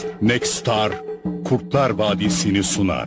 Nexstar Kurtlar Vadisi'ni sunar.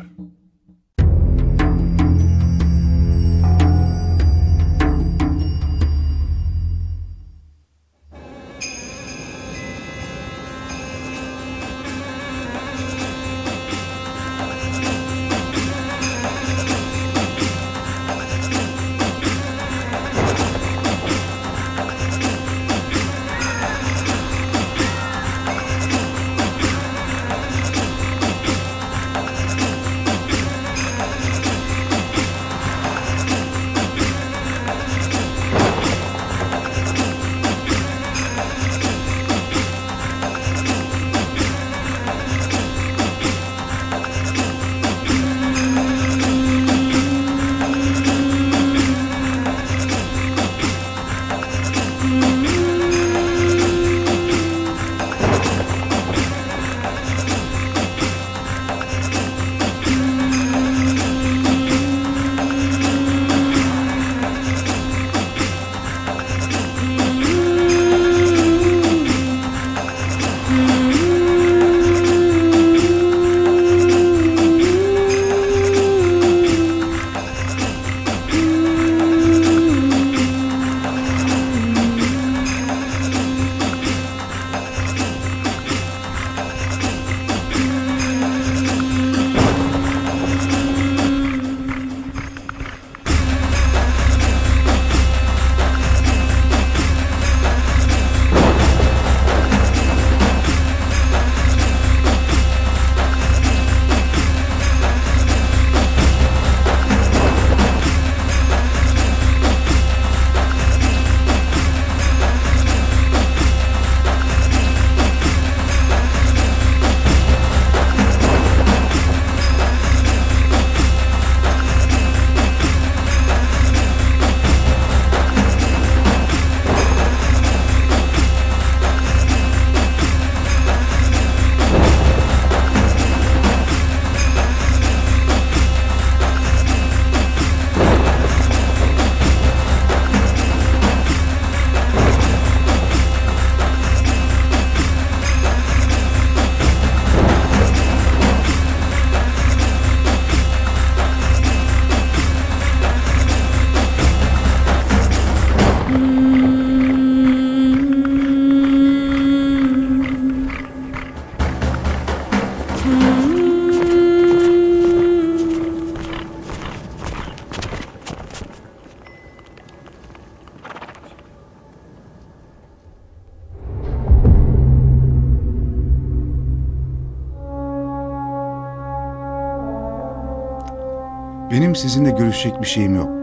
Benim sizinle görüşecek bir şeyim yok.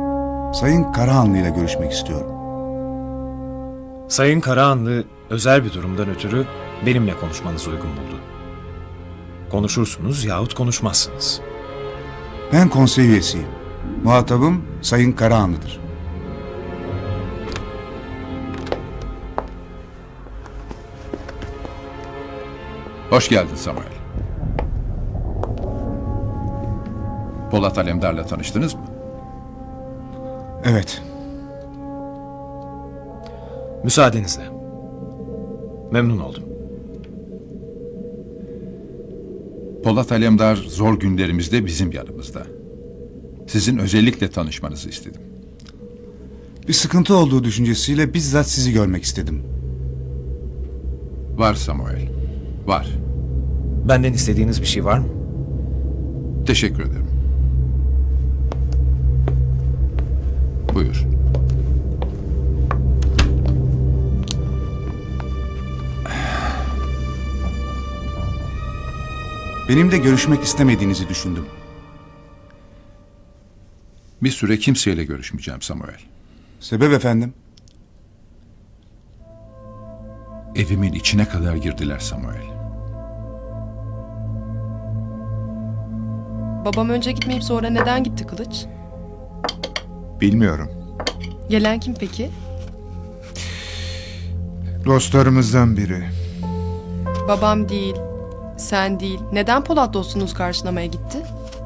Sayın Karahanlı ile görüşmek istiyorum. Sayın Karahanlı özel bir durumdan ötürü benimle konuşmanızı uygun buldu. Konuşursunuz yahut konuşmazsınız. Ben konsey üyesiyim. Muhatabım Sayın Karahanlı'dır. Hoş geldin Samuel. Polat Alemdar'la tanıştınız mı? Evet. Müsaadenizle. Memnun oldum. Polat Alemdar zor günlerimizde bizim yanımızda. Sizin özellikle tanışmanızı istedim. Bir sıkıntı olduğu düşüncesiyle bizzat sizi görmek istedim. Var Samuel, var. Benden istediğiniz bir şey var mı? Teşekkür ederim. Buyur. Benimle görüşmek istemediğinizi düşündüm. Bir süre kimseyle görüşmeyeceğim Samuel. Sebep efendim? Evimin içine kadar girdiler Samuel. Babam önce gitmeyip sonra neden gitti Kılıç? Bilmiyorum. Gelen kim peki? Dostlarımızdan biri. Babam değil, sen değil. Neden Polat dostunuz karşılamaya gitti?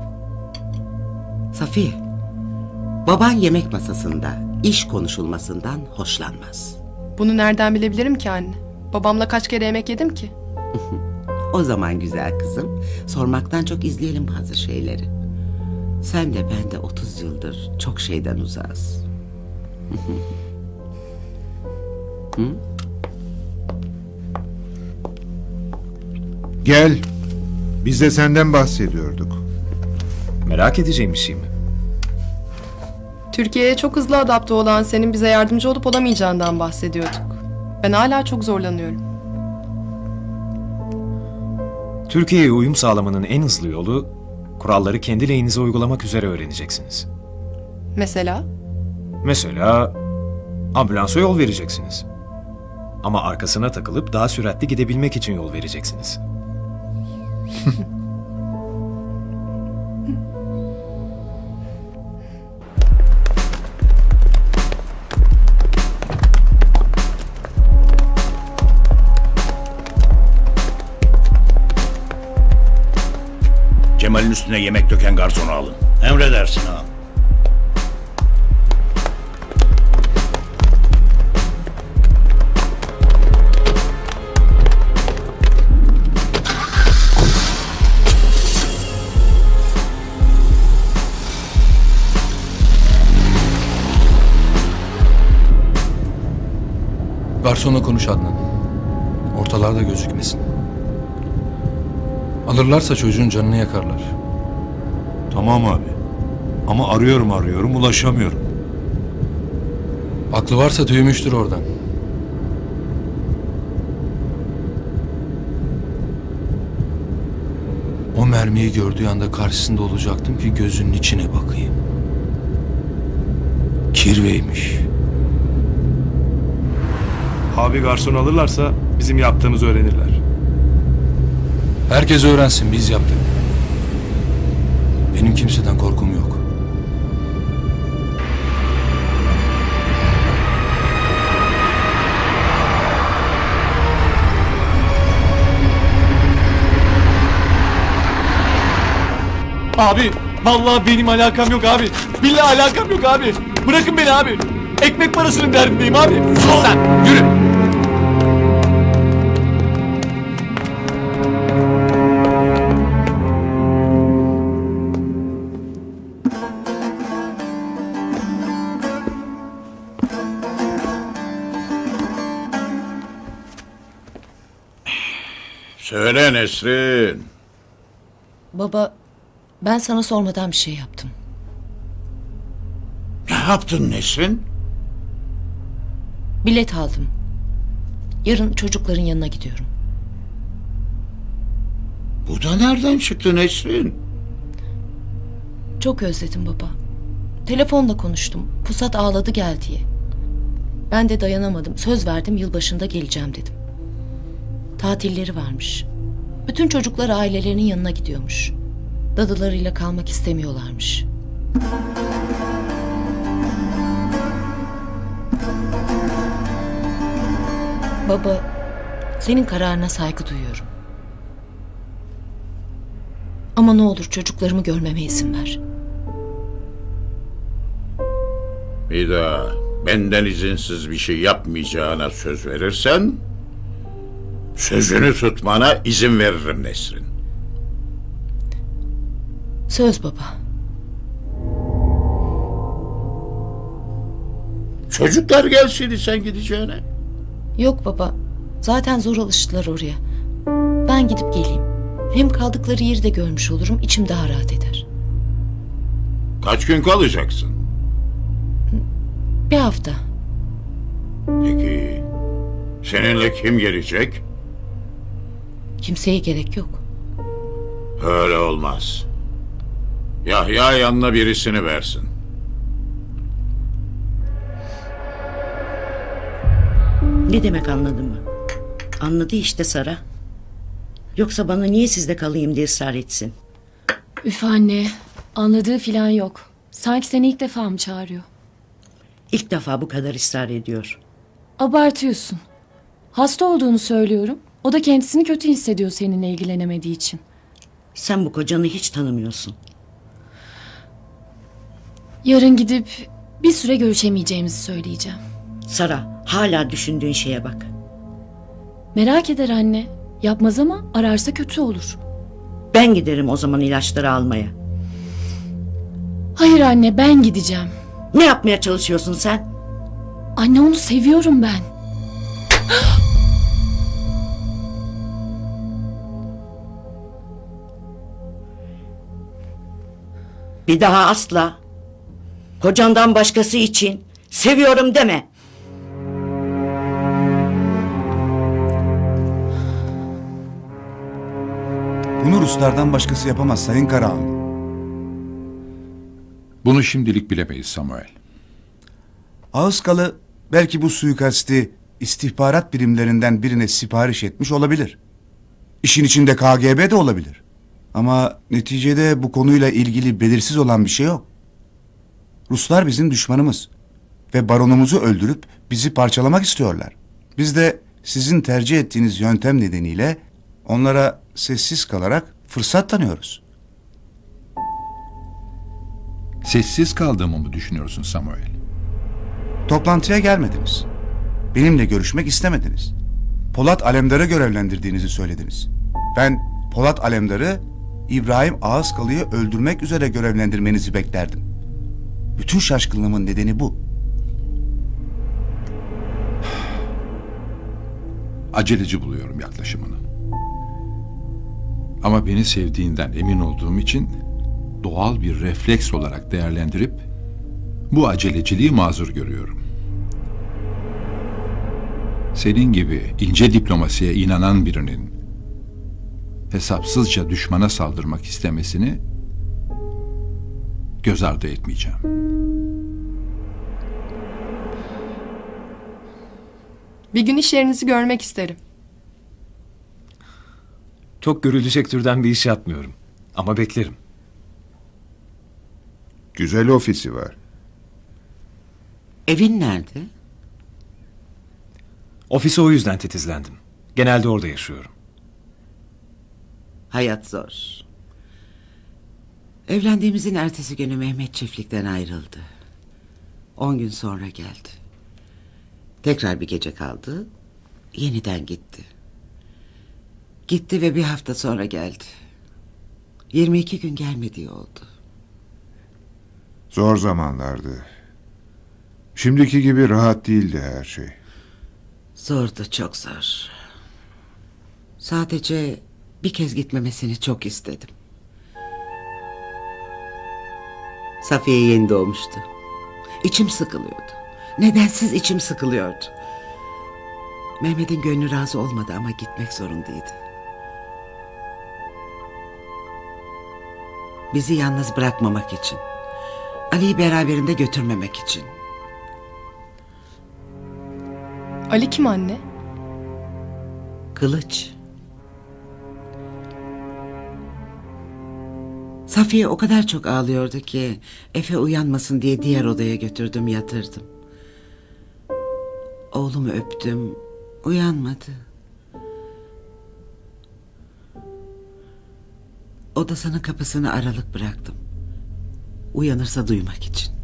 Safiye, baban yemek masasında iş konuşulmasından hoşlanmaz. Bunu nereden bilebilirim ki anne? Babamla kaç kere yemek yedim ki? O zaman güzel kızım, sormaktan çok izleyelim bazı şeyleri. Sen de ben de 30 yıldır çok şeyden uzağız. Gel. Biz de senden bahsediyorduk. Merak edeceğim bir şey mi? Türkiye'ye çok hızlı adapte olan senin bize yardımcı olup olamayacağından bahsediyorduk. Ben hala çok zorlanıyorum. Türkiye'ye uyum sağlamanın en hızlı yolu, kuralları kendi lehinize uygulamak üzere öğreneceksiniz. Mesela? Mesela ambulansa yol vereceksiniz. Ama arkasına takılıp daha süratli gidebilmek için yol vereceksiniz. Cemal'in üstüne yemek döken garsonu alın. Emredersin ağam. Garsonla konuş Adnan. Ortalarda gözükmesin. Alırlarsa çocuğun canını yakarlar. Tamam abi. Ama arıyorum ulaşamıyorum. Aklı varsa tüymüştür oradan. O mermiyi gördüğü anda karşısında olacaktım ki gözünün içine bakayım. Kirveymiş. Abi garson alırlarsa bizim yaptığımızı öğrenirler. Herkes öğrensin, biz yaptık. Benim kimseden korkum yok. Abi vallahi benim alakam yok abi. Billahi alakam yok abi. Bırakın beni abi. Ekmek parasının derdindeyim abi. Sus sen, yürü. Söyle Nesrin. Baba, ben sana sormadan bir şey yaptım. Ne yaptın Nesrin? Bilet aldım. Yarın çocukların yanına gidiyorum. Bu da nereden çıktı Nesrin? Çok özledim baba. Telefonla konuştum. Pusat ağladı gel diye. Ben de dayanamadım. Söz verdim, yılbaşında geleceğim dedim. Tatilleri varmış. Bütün çocuklar ailelerinin yanına gidiyormuş. Dadılarıyla kalmak istemiyorlarmış. Baba, senin kararına saygı duyuyorum. Ama ne olur çocuklarımı görmeme izin ver. Bir daha benden izinsiz bir şey yapmayacağına söz verirsen sözünü tutmana izin veririm Nesrin. Söz baba. Çocuklar gelseydi sen gideceğine. Yok baba. Zaten zor alıştılar oraya. Ben gidip geleyim. Hem kaldıkları yeri de görmüş olurum. İçim daha rahat eder. Kaç gün kalacaksın? Bir hafta. Peki seninle kim gelecek? Kimseye gerek yok. Öyle olmaz. Yahya yanına birisini versin. Ne demek anladın mı? Anladı işte Sara. Yoksa bana niye sizde kalayım diye ısrar etsin. Üf anne, anladığı filan yok. Sanki seni ilk defa mı çağırıyor? İlk defa bu kadar ısrar ediyor. Abartıyorsun. Hasta olduğunu söylüyorum. O da kendisini kötü hissediyor seninle ilgilenemediği için. Sen bu kocanı hiç tanımıyorsun. Yarın gidip bir süre görüşemeyeceğimizi söyleyeceğim. Sara, hala düşündüğün şeye bak. Merak eder anne. Yapmaz ama ararsa kötü olur. Ben giderim o zaman ilaçları almaya. Hayır anne, ben gideceğim. Ne yapmaya çalışıyorsun sen? Anne, onu seviyorum ben. Bir daha asla. Kocandan başkası için seviyorum deme. Bunu Ruslardan başkası yapamaz Sayın Karahanlı. Bunu şimdilik bilemeyiz Samuel. Ağızkalı belki bu suikasti istihbarat birimlerinden birine sipariş etmiş olabilir. İşin içinde KGB de olabilir. Ama neticede bu konuyla ilgili belirsiz olan bir şey yok. Ruslar bizim düşmanımız ve baronumuzu öldürüp bizi parçalamak istiyorlar. Biz de sizin tercih ettiğiniz yöntem nedeniyle onlara sessiz kalarak fırsat tanıyoruz. Sessiz kaldığımı mı düşünüyorsun Samuel? Toplantıya gelmediniz. Benimle görüşmek istemediniz. Polat Alemdar'ı görevlendirdiğinizi söylediniz. Ben Polat Alemdar'ı İbrahim Ağızkalı'yı öldürmek üzere görevlendirmenizi beklerdim. Bütün şaşkınlığımın nedeni bu. Aceleci buluyorum yaklaşımını. Ama beni sevdiğinden emin olduğum için doğal bir refleks olarak değerlendirip bu aceleciliği mazur görüyorum. Senin gibi ince diplomasiye inanan birinin hesapsızca düşmana saldırmak istemesini göz ardı etmeyeceğim. Bir gün iş yerinizi görmek isterim. Çok görülecek türden bir iş yapmıyorum. Ama beklerim. Güzel ofisi var. Evin nerede? Ofise o yüzden titizlendim. Genelde orada yaşıyorum. Hayat zor. Evlendiğimizin ertesi günü Mehmet çiftlikten ayrıldı. 10 gün sonra geldi. Tekrar bir gece kaldı. Yeniden gitti. Gitti ve bir hafta sonra geldi. 22 gün gelmediği oldu. Zor zamanlardı. Şimdiki gibi rahat değildi her şey. Zordu, çok zor. Sadece bir kez gitmemesini çok istedim. Safiye yeni doğmuştu. İçim sıkılıyordu. Nedensiz içim sıkılıyordu. Mehmet'in gönlü razı olmadı ama gitmek zorundaydı. Bizi yalnız bırakmamak için. Ali'yi beraberinde götürmemek için. Ali kim anne? Kılıç. Safiye o kadar çok ağlıyordu ki Efe uyanmasın diye diğer odaya götürdüm, yatırdım. Oğlumu öptüm, uyanmadı. Odasının kapısını aralık bıraktım. Uyanırsa duymak için.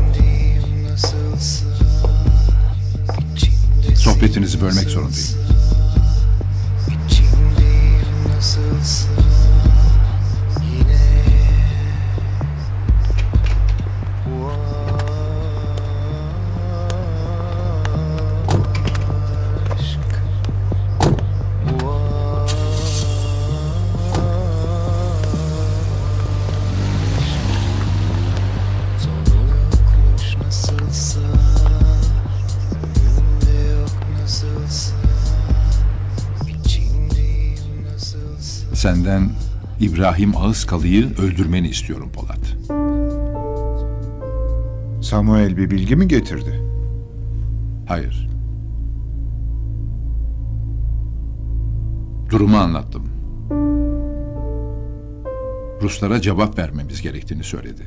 Sohbetinizi bölmek zorundayım. Senden İbrahim Ağızkalı'yı öldürmeni istiyorum Polat. Samuel bir bilgi mi getirdi? Hayır. Durumu anlattım. Ruslara cevap vermemiz gerektiğini söyledi.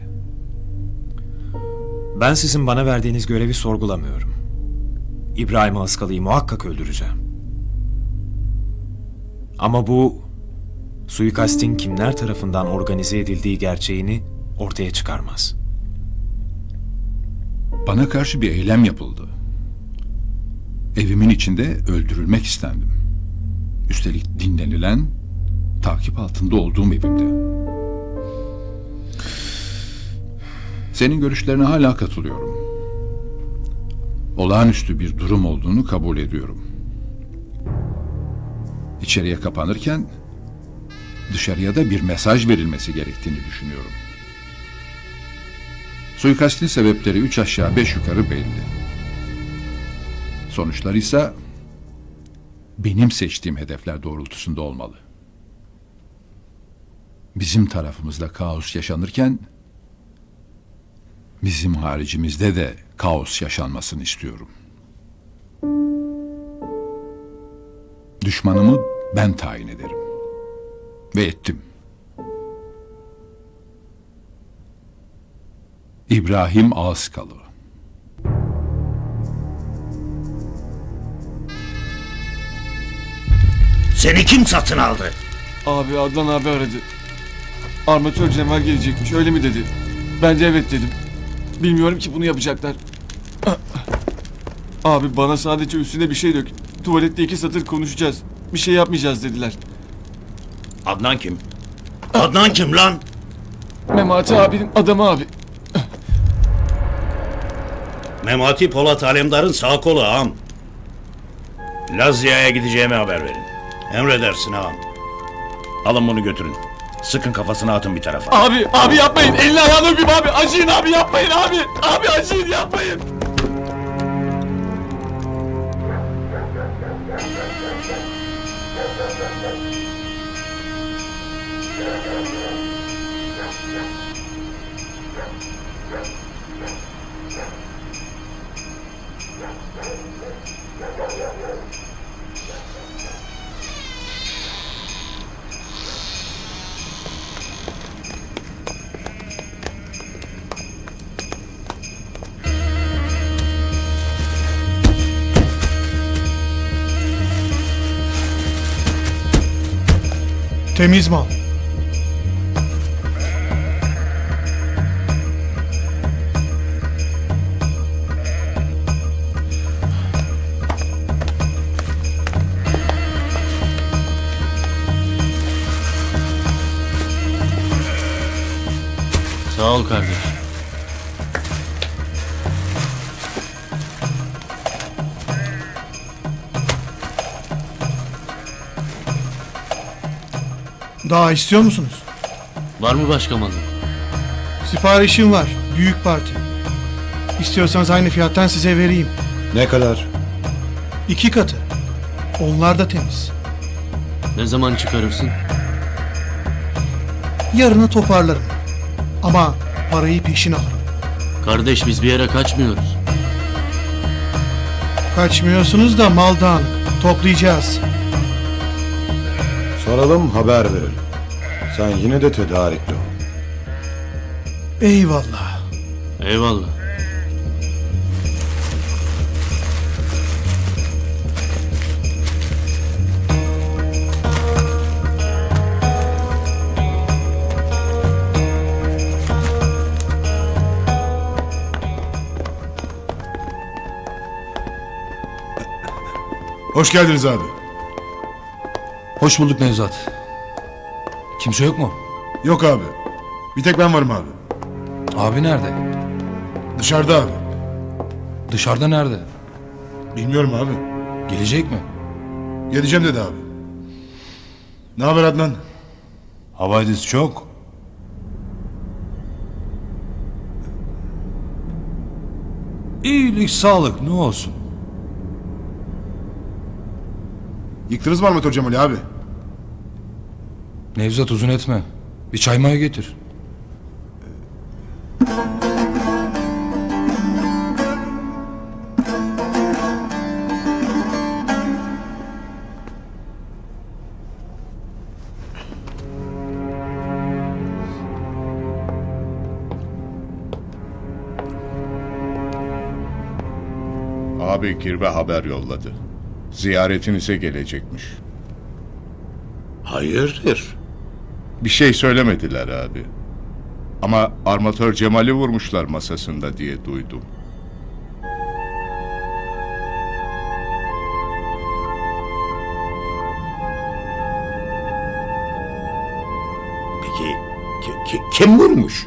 Ben sizin bana verdiğiniz görevi sorgulamıyorum. İbrahim Ağızkalı'yı muhakkak öldüreceğim. Ama bu suikastin kimler tarafından organize edildiği gerçeğini ortaya çıkarmaz. Bana karşı bir eylem yapıldı. Evimin içinde öldürülmek istendim. Üstelik dinlenilen, takip altında olduğum evimde. Senin görüşlerine hala katılıyorum. Olağanüstü bir durum olduğunu kabul ediyorum. İçeriye kapanırken dışarıya da bir mesaj verilmesi gerektiğini düşünüyorum. Suikastin sebepleri 3 aşağı 5 yukarı belli. Sonuçları ise benim seçtiğim hedefler doğrultusunda olmalı. Bizim tarafımızda kaos yaşanırken bizim haricimizde de kaos yaşanmasını istiyorum. Düşmanımı ben tayin ederim. Ve ettim. İbrahim Ağızkalı. Seni kim satın aldı? Abi Adnan abi aradı. Armatör Cemal gelecekmiş, öyle mi dedi? Ben de evet dedim. Bilmiyorum ki bunu yapacaklar. Abi bana sadece üstüne bir şey dök. Tuvalette 2 satır konuşacağız. Bir şey yapmayacağız dediler. Adnan kim? Adnan kim lan? Memati abinin adamı abi. Memati Polat Alemdar'ın sağ kolu ağam. Lazya'ya gideceğime haber verin. Emredersin ağam. Alın bunu götürün. Sıkın kafasına atın bir tarafa. Abi yapmayın. Elini ayağını öpeyim abi. Acıyın abi, yapmayın abi. Abi acıyın, yapmayın. Temiz mal. Sağ ol kardeş. Daha istiyor musunuz? Var mı başka malın? Siparişim var. Büyük parti. İstiyorsanız aynı fiyattan size vereyim. Ne kadar? 2 katı. Onlar da temiz. Ne zaman çıkarırsın? Yarına toparlarım. Ama parayı peşin alırım. Kardeş biz bir yere kaçmıyoruz. Kaçmıyorsunuz da mal dağınık. Toplayacağız. Soralım, haber verelim. Sen yine de tedarikli ol. Eyvallah. Eyvallah. Hoş geldiniz abi. Hoş bulduk Nevzat. Kimse yok mu? Yok abi. Bir tek ben varım abi. Abi nerede? Dışarıda abi. Dışarıda nerede? Bilmiyorum abi. Gelecek mi? Geleceğim dedi abi. Ne haber Adnan? Havadis çok. İyilik, sağlık, ne olsun? Yıktınız mı Armatör Cemal abi? Nevzat uzun etme. Bir çay maya getir. Abi kirve haber yolladı. Ziyaretinize gelecekmiş. Hayırdır? Bir şey söylemediler abi. Ama armatör Cemal'i vurmuşlar masasında diye duydum. Peki kim vurmuş?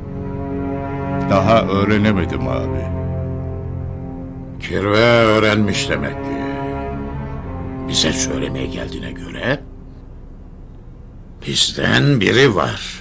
Daha öğrenemedim abi. Kirve öğrenmiş demek ki. Bize söylemeye geldiğine göre bizden biri var.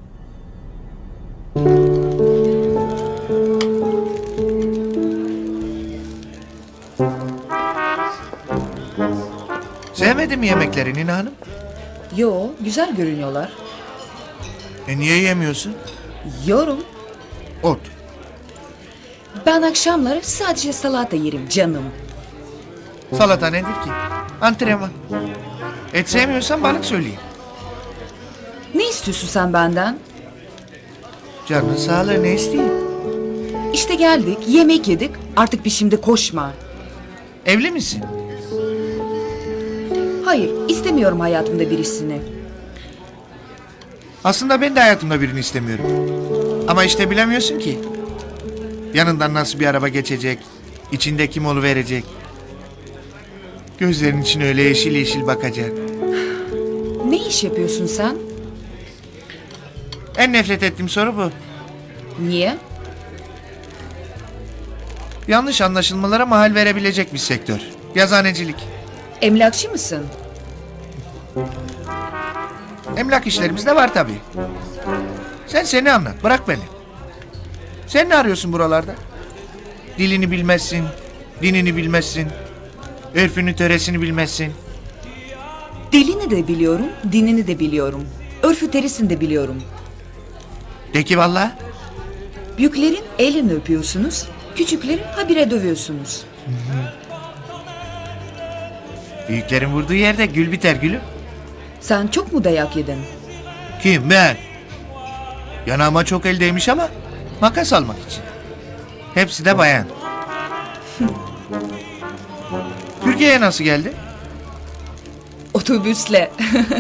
Sevmedin mi yemekleri Nina Hanım? Yo, güzel görünüyorlar. Niye yemiyorsun? Yorum. Ot. Ben akşamları sadece salata yerim canım. Salata nedir ki? Antrenman. Et sevmiyorsan balık söyleyeyim. Ne istiyorsun sen benden? Canın sağlığı, ne isteyeyim? İşte geldik, yemek yedik. Artık peşimde koşma. Evli misin? Hayır, istemiyorum hayatımda birisini. Aslında ben de hayatımda birini istemiyorum. Ama işte bilemiyorsun ki. Yanından nasıl bir araba geçecek? İçinde kim oluverecek? Gözlerin için öyle yeşil yeşil bakacak. Ne iş yapıyorsun sen? En nefret ettiğim soru bu. Niye? Yanlış anlaşılmalara mahal verebilecek bir sektör. Yazıhanecilik. Emlakçı mısın? Emlak işlerimiz de var tabii. Sen seni anlat, bırak beni. Sen ne arıyorsun buralarda? Dilini bilmezsin, dinini bilmezsin, örfünü töresini bilmezsin. Dilini de biliyorum, dinini de biliyorum. Örfü terisini de biliyorum. De ki vallahi. Büyüklerin elini öpüyorsunuz, küçüklerin habire dövüyorsunuz. Büyüklerin vurduğu yerde gül biter gülüm. Sen çok mu dayak yedin? Kim, ben? Yanağıma çok el değmiş ama makas almak için. Hepsi de bayan. Türkiye'ye nasıl geldi? Otobüsle.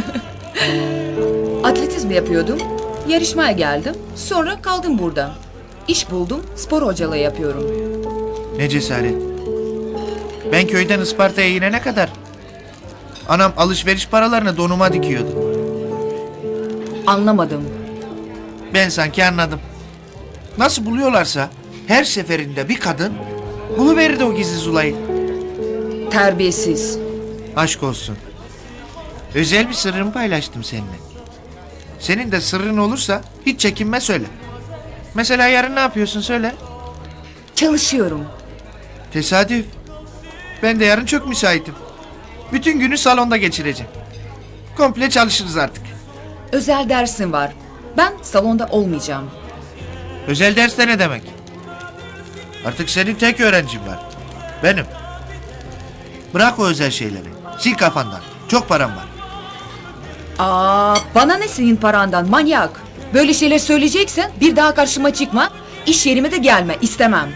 Atletizm yapıyordum. Yarışmaya geldim. Sonra kaldım burada. İş buldum. Spor hocalığı yapıyorum. Ne cesaret. Ben köyden Isparta'ya inene kadar anam alışveriş paralarını donuma dikiyordu. Anlamadım. Ben sanki anladım. Nasıl buluyorlarsa her seferinde bir kadın buluverirdi o gizli zulayı. Terbiyesiz. Aşk olsun. Özel bir sırrımı paylaştım seninle. Senin de sırrın olursa hiç çekinme söyle. Mesela yarın ne yapıyorsun söyle. Çalışıyorum. Tesadüf. Ben de yarın çok müsaitim. Bütün günü salonda geçireceğim. Komple çalışırız artık. Özel dersin var. Ben salonda olmayacağım. Özel ders de ne demek? Artık senin tek öğrencin var. Benim. Bırak o özel şeyleri. Sil kafandan. Çok param var. Bana ne senin parandan manyak. Böyle şeyler söyleyeceksen bir daha karşıma çıkma. İş yerime de gelme, istemem.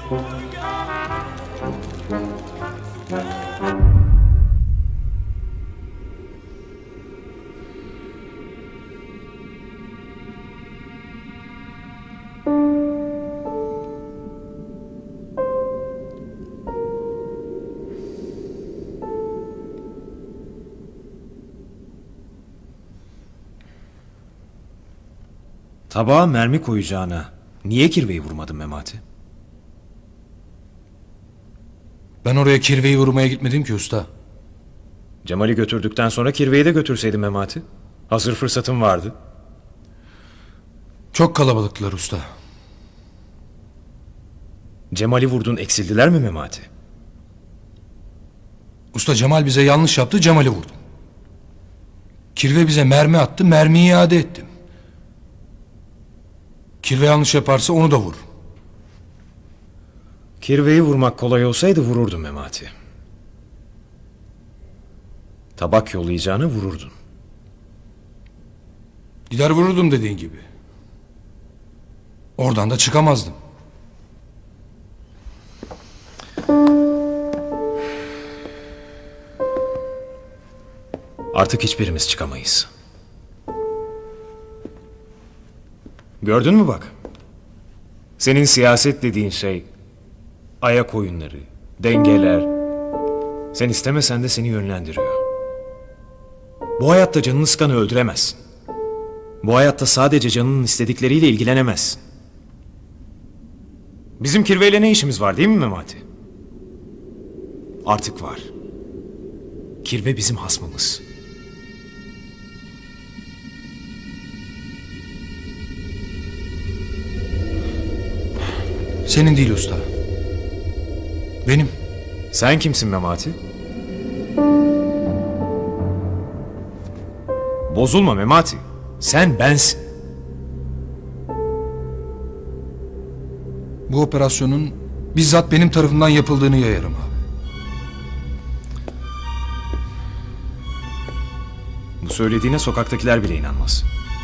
Tabağa mermi koyacağına niye kirveyi vurmadın Memati? Ben oraya kirveyi vurmaya gitmedim ki usta. Cemal'i götürdükten sonra kirveyi de götürseydin Memati. Hazır fırsatın vardı. Çok kalabalıktılar usta. Cemal'i vurdun, eksildiler mi Memati? Usta Cemal bize yanlış yaptı, Cemal'i vurdum. Kirve bize mermi attı, mermiyi iade ettim. Kirve yanlış yaparsa onu da vur. Kirveyi vurmak kolay olsaydı vururdun Memati. Tabak yollayacağını vururdun. Gider vururdum dediğin gibi. Oradan da çıkamazdım. Artık hiçbirimiz çıkamayız. Gördün mü bak? Senin siyaset dediğin şey ayak oyunları, dengeler. Sen istemesen de seni yönlendiriyor. Bu hayatta canını sıkanı öldüremezsin. Bu hayatta sadece canının istedikleriyle ilgilenemezsin. Bizim kirveyle ne işimiz var değil mi Memati? Artık var. Kirve bizim hasmımız. Senin değil usta. Benim. Sen kimsin Memati? Bozulma Memati. Sen bensin. Bu operasyonun bizzat benim tarafımdan yapıldığını yayarım abi. Bu söylediğine sokaktakiler bile inanmaz.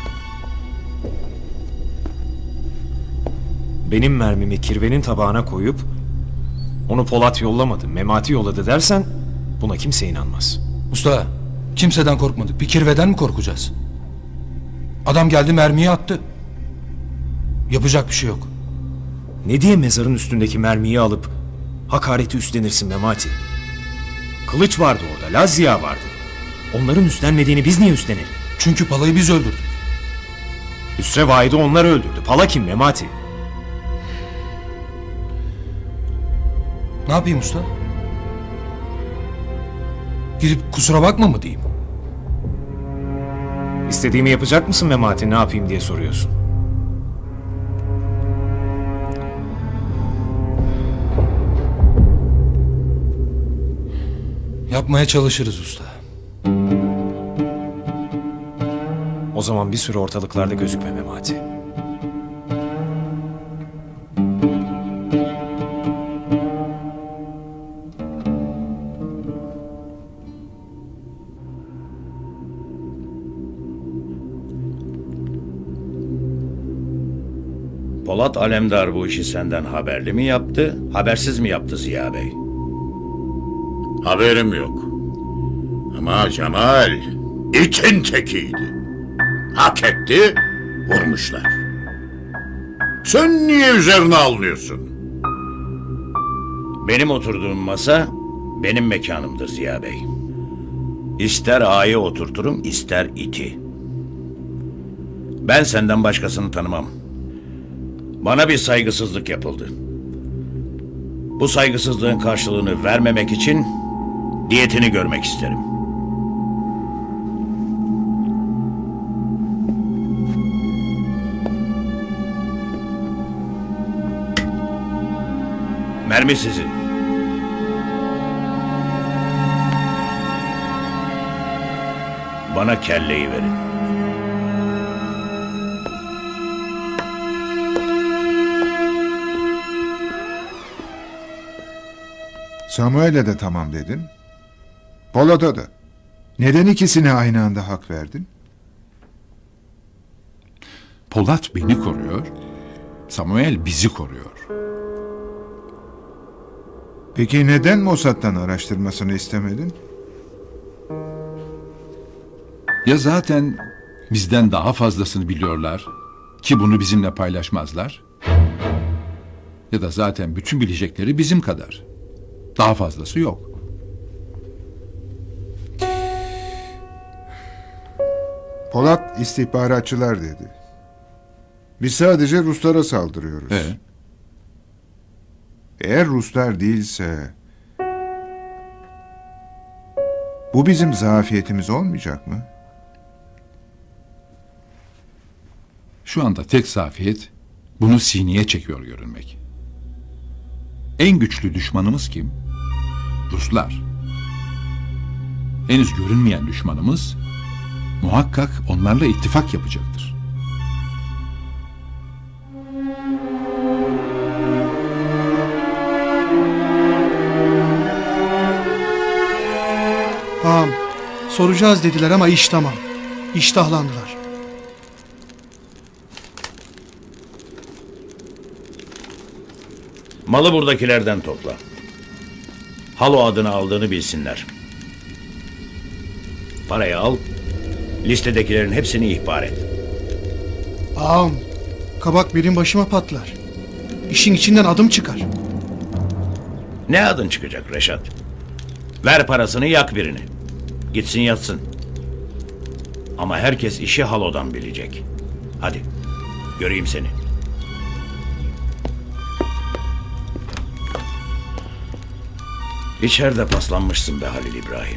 Benim mermimi kirvenin tabağına koyup onu Polat yollamadı, Memati yolladı dersen buna kimse inanmaz. Usta, kimseden korkmadık. Bir kirveden mi korkacağız? Adam geldi mermiyi attı. Yapacak bir şey yok. Ne diye mezarın üstündeki mermiyi alıp hakareti üstlenirsin Memati? Kılıç vardı orada, Lazia vardı. Onların üstlenmediğini biz niye üstlenelim? Çünkü Pala'yı biz öldürdük. Hüsrev Vahid'i onlar öldürdü. Pala kim Memati? Ne yapayım usta? Gidip kusura bakma mı diyeyim? İstediğimi yapacak mısın Memati, ne yapayım diye soruyorsun. Yapmaya çalışırız usta. O zaman bir süre ortalıklarda gözükme Memati. Polat Alemdar bu işi senden haberli mi yaptı, habersiz mi yaptı Ziya Bey? Haberim yok. Ama Cemal itin tekiydi. Hak etti, vurmuşlar. Sen niye üzerine almıyorsun? Benim oturduğum masa benim mekanımdır Ziya Bey. İster ağayı oturturum, ister iti. Ben senden başkasını tanımam. Bana bir saygısızlık yapıldı. Bu saygısızlığın karşılığını vermemek için diyetini görmek isterim. Mermi sizin. Bana kelleyi verin. Samuel'e de tamam dedin. Polat'a da. Neden ikisine aynı anda hak verdin? Polat beni koruyor, Samuel bizi koruyor. Peki neden Mossad'dan araştırmasını istemedin? Ya zaten bizden daha fazlasını biliyorlar ki bunu bizimle paylaşmazlar. Ya da zaten bütün bilecekleri bizim kadar. Daha fazlası yok. Polat istihbaratçılar dedi. Biz sadece Ruslara saldırıyoruz. Eğer Ruslar değilse bu bizim zafiyetimiz olmayacak mı? Şu anda tek zafiyet bunu sineye çekiyor görünmek. En güçlü düşmanımız kim? Ruslar. Henüz görünmeyen düşmanımız muhakkak onlarla ittifak yapacaktır. Ağam, soracağız dediler ama iş tamam. İştahlandılar. Malı buradakilerden topla. Halo adını aldığını bilsinler. Parayı al, listedekilerin hepsini ihbar et. Ağam, kabak benim başıma patlar. İşin içinden adım çıkar. Ne adın çıkacak Reşat? Ver parasını, yak birini. Gitsin yatsın. Ama herkes işi Halo'dan bilecek. Hadi, göreyim seni. İçeride paslanmışsın be Halil İbrahim.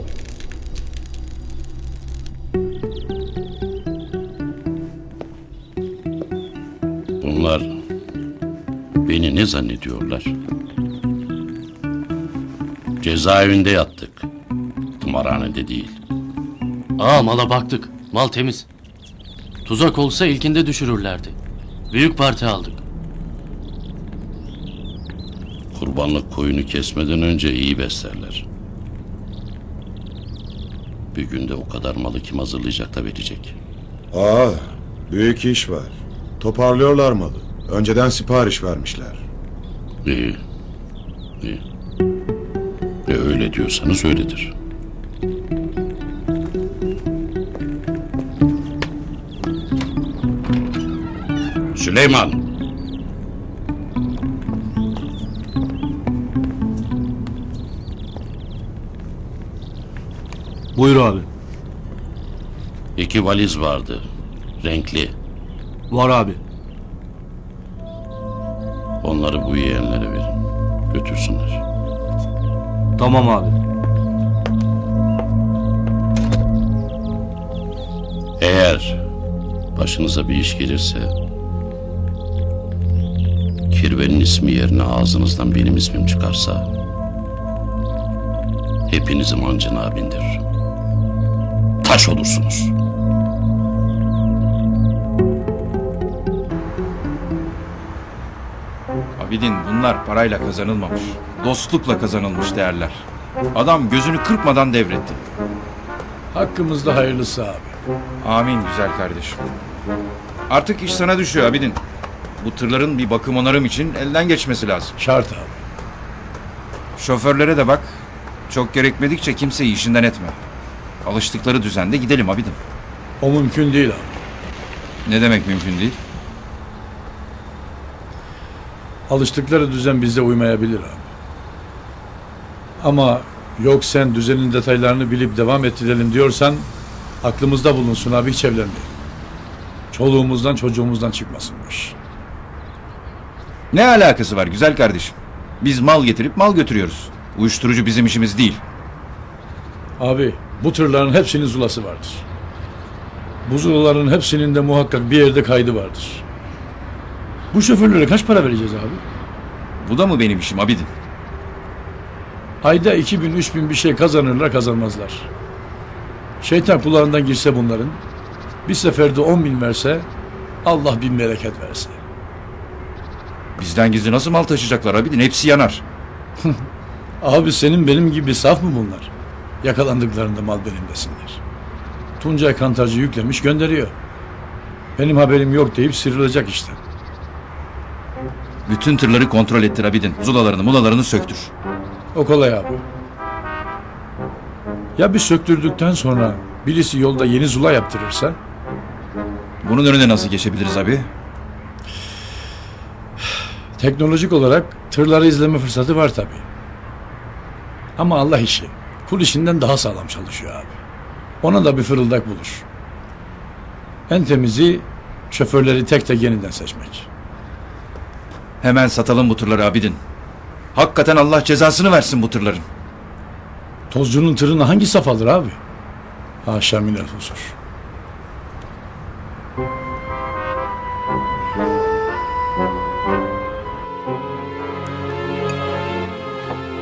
Bunlar beni ne zannediyorlar? Cezaevinde yattık. Tımarhanede değil. Mala baktık. Mal temiz. Tuzak olsa ilkinde düşürürlerdi. Büyük parti aldık. Kurbanlık koyunu kesmeden önce iyi beslerler. Bir günde o kadar malı kim hazırlayacak da verecek? Büyük iş var. Toparlıyorlar malı. Önceden sipariş vermişler. İyi. İyi. Öyle diyorsanız öyledir. Süleyman. Buyur abi. 2 valiz vardı. Renkli. Var abi. Onları bu yeğenlere verin. Götürsünler. Tamam abi. Eğer başınıza bir iş gelirse Kirve'nin ismi yerine ağzınızdan benim ismim çıkarsa hepinizi mancınığa bindiririm. Taş olursunuz. Abidin, bunlar parayla kazanılmamış. Dostlukla kazanılmış değerler. Adam gözünü kırpmadan devretti. Hakkımızda hayırlısı abi. Amin güzel kardeşim. Artık iş sana düşüyor Abidin. Bu tırların bir bakım onarım için elden geçmesi lazım. Şart abi. Şoförlere de bak. Çok gerekmedikçe kimseyi işinden etme. Alıştıkları düzende gidelim Abidin. O mümkün değil abi. Ne demek mümkün değil? Alıştıkları düzen bize uymayabilir abi. Ama yok sen düzenin detaylarını bilip devam ettirelim diyorsan aklımızda bulunsun abi, hiç evlenmeyelim. Çoluğumuzdan çocuğumuzdan çıkmasınmış. Ne alakası var güzel kardeşim? Biz mal getirip mal götürüyoruz. Uyuşturucu bizim işimiz değil. Abi bu tırların hepsinin zulası vardır. Bu zulaların hepsinin de muhakkak bir yerde kaydı vardır. Bu şoförlere kaç para vereceğiz abi? Bu da mı benim işim Abidin? Ayda 2000, 3000 bir şey kazanırlar kazanmazlar. Şeytan kulağından girse bunların, bir seferde 10.000 verse, Allah bin bereket verse. Bizden gizli nasıl mal taşıyacaklar Abidin? Hepsi yanar. Abi senin benim gibi saf mı bunlar? Yakalandıklarında mal benim desinler. Tuncay kantarcı yüklemiş gönderiyor. Benim haberim yok deyip sıyrılacak işte. Bütün tırları kontrol ettir Abidin. Zulalarını mulalarını söktür. O kolay abi. Ya bir söktürdükten sonra birisi yolda yeni zula yaptırırsa? Bunun önüne nasıl geçebiliriz abi? Teknolojik olarak tırları izleme fırsatı var tabi. Ama Allah işi, kul işinden daha sağlam çalışıyor abi. Ona da bir fırıldak bulur. En temizi şoförleri tek tek yeniden seçmek. Hemen satalım bu tırları Abidin. Hakikaten Allah cezasını versin bu tırların. Tozcunun tırını hangi saf alır abi? Haşa minel husur.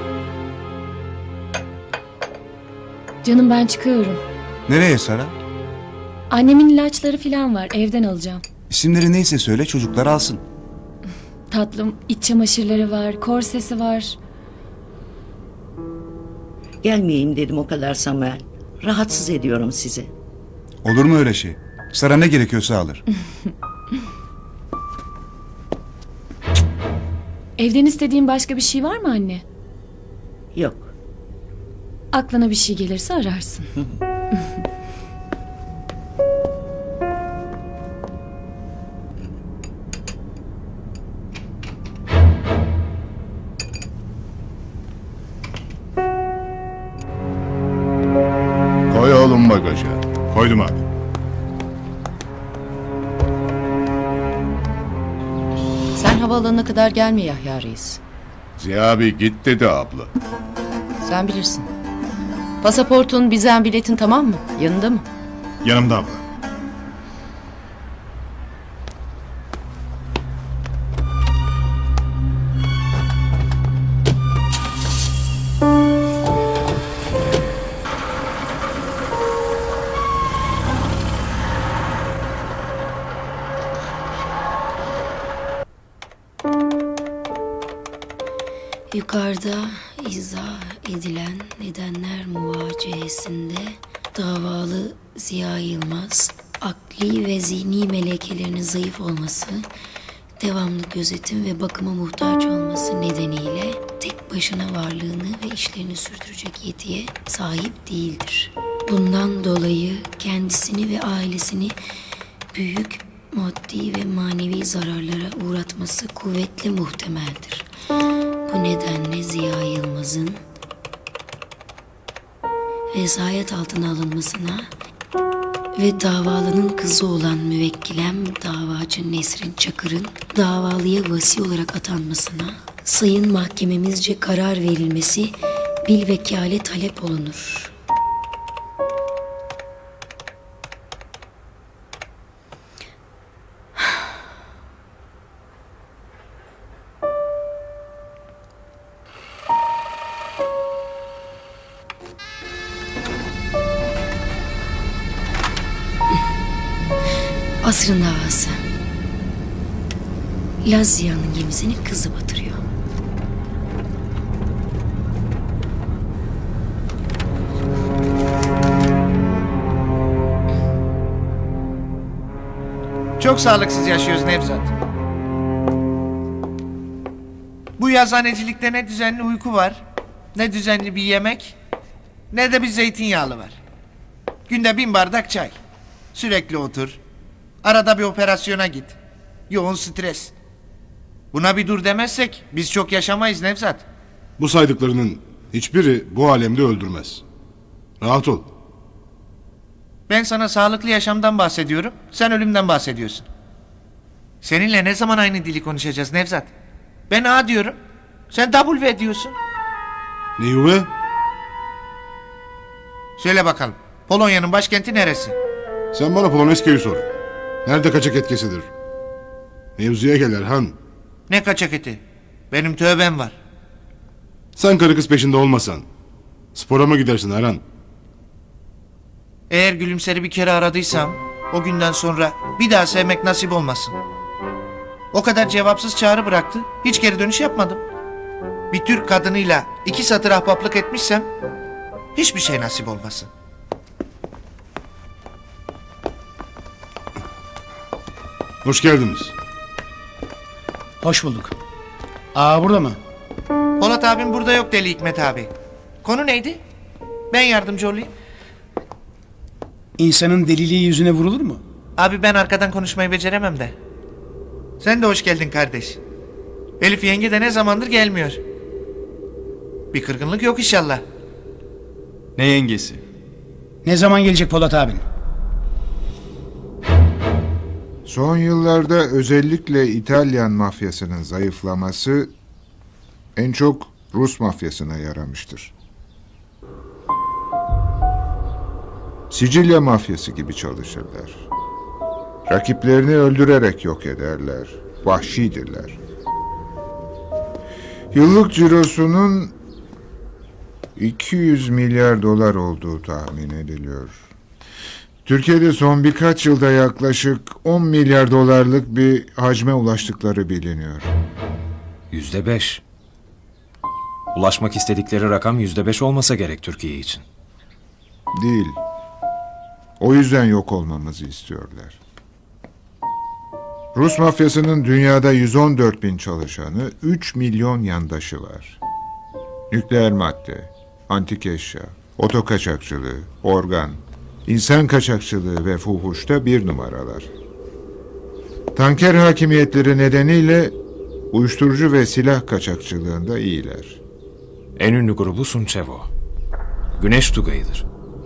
Canım ben çıkıyorum. Nereye Sara? Annemin ilaçları falan var. Evden alacağım. İsimleri neyse söyle, çocuklar alsın. Tatlım, iç çamaşırları var, korsesi var. Gelmeyeyim dedim o kadar Samuel. Rahatsız ediyorum sizi. Olur mu öyle şey? Sara ne gerekiyorsa alır. Evden istediğin başka bir şey var mı anne? Yok. Aklına bir şey gelirse ararsın. Koy oğlum bagaja. Koydum abi. Sen havaalanına kadar gelme Yahya Reis. Ziya abi git dedi abla. Sen bilirsin. Pasaportun, vizen, biletin tamam mı? Yanında mı? Yanımda abla. Yukarıda izah edilen nedenler muvaciyesinde davalı Ziya Yılmaz, akli ve zihni melekelerinin zayıf olması, devamlı gözetim ve bakıma muhtaç olması nedeniyle tek başına varlığını ve işlerini sürdürecek yetiye sahip değildir. Bundan dolayı kendisini ve ailesini büyük maddi ve manevi zararlara uğratması kuvvetle muhtemeldir. Bu nedenle Ziya Yılmaz'ın vesayet altına alınmasına ve davalının kızı olan müvekkilem davacı Nesrin Çakır'ın davalıya vasi olarak atanmasına sayın mahkememizce karar verilmesi bilvekale talep olunur. Asrın davası. Laz Ziya'nın gemisini kızı batırıyor. Çok sağlıksız yaşıyoruz Nevzat. Bu yazhanecilikte ne düzenli uyku var, ne düzenli bir yemek, ne de bir zeytinyağlı var. Günde 1000 bardak çay. Sürekli otur. Arada bir operasyona git. Yoğun stres. Buna bir dur demezsek biz çok yaşamayız Nevzat. Bu saydıklarının hiçbiri bu alemde öldürmez. Rahat ol. Ben sana sağlıklı yaşamdan bahsediyorum. Sen ölümden bahsediyorsun. Seninle ne zaman aynı dili konuşacağız Nevzat? Ben A diyorum. Sen W diyorsun. Neyuve? Söyle bakalım. Polonya'nın başkenti neresi? Sen bana Polonezköy'ü sor. Nerede kaçak etkisidir? Mevzuya gel Erhan. Ne kaçak eti? Benim tövbem var. Sen karı kız peşinde olmasan spora mı gidersin Erhan? Eğer Gülümser'i bir kere aradıysam o günden sonra bir daha sevmek nasip olmasın. O kadar cevapsız çağrı bıraktı. Hiç geri dönüş yapmadım. Bir Türk kadınıyla 2 satır ahbaplık etmişsem hiçbir şey nasip olmasın. Hoş geldiniz. Hoş bulduk. Aa burada mı? Polat abim burada yok Deli Hikmet abi. Konu neydi? Ben yardımcı olayım. İnsanın deliliği yüzüne vurulur mu? Abi ben arkadan konuşmayı beceremem de. Sen de hoş geldin kardeş. Elif yenge de ne zamandır gelmiyor. Bir kırgınlık yok inşallah. Ne yengesi? Ne zaman gelecek Polat abin? Son yıllarda özellikle İtalyan mafyasının zayıflaması en çok Rus mafyasına yaramıştır. Sicilya mafyası gibi çalışırlar. Rakiplerini öldürerek yok ederler. Vahşidirler. Yıllık cirosunun 200 milyar dolar olduğu tahmin ediliyor. Türkiye'de son birkaç yılda yaklaşık 10 milyar dolarlık bir hacme ulaştıkları biliniyor. %5. Ulaşmak istedikleri rakam %5 olmasa gerek Türkiye için. Değil. O yüzden yok olmamızı istiyorlar. Rus mafyasının dünyada 114 bin çalışanı, 3 milyon yandaşı var. Nükleer madde, antik eşya, oto kaçakçılığı, organ, insan kaçakçılığı ve fuhuşta bir numaralar. Tanker hakimiyetleri nedeniyle uyuşturucu ve silah kaçakçılığında iyiler. En ünlü grubu Sunçevo. Güneş Tugayı'dır.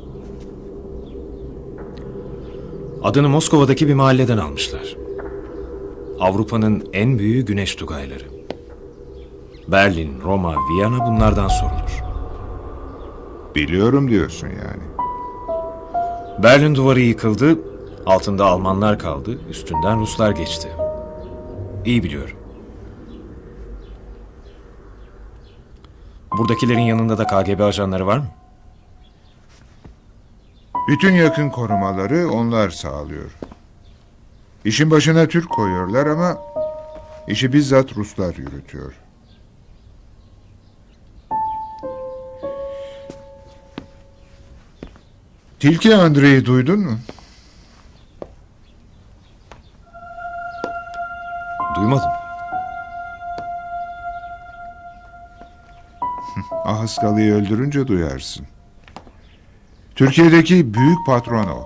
Adını Moskova'daki bir mahalleden almışlar. Avrupa'nın en büyüğü Güneş Tugayları. Berlin, Roma, Viyana bunlardan sorulur. Biliyorum diyorsun yani. Berlin duvarı yıkıldı, altında Almanlar kaldı, üstünden Ruslar geçti. İyi biliyorum. Buradakilerin yanında da KGB ajanları var mı? Bütün yakın korumaları onlar sağlıyor. İşin başına Türk koyuyorlar ama işi bizzat Ruslar yürütüyor. Tilki Andrei'yi duydun mu? Duymadım. Ahıskalı'yı öldürünce duyarsın. Türkiye'deki büyük patron o.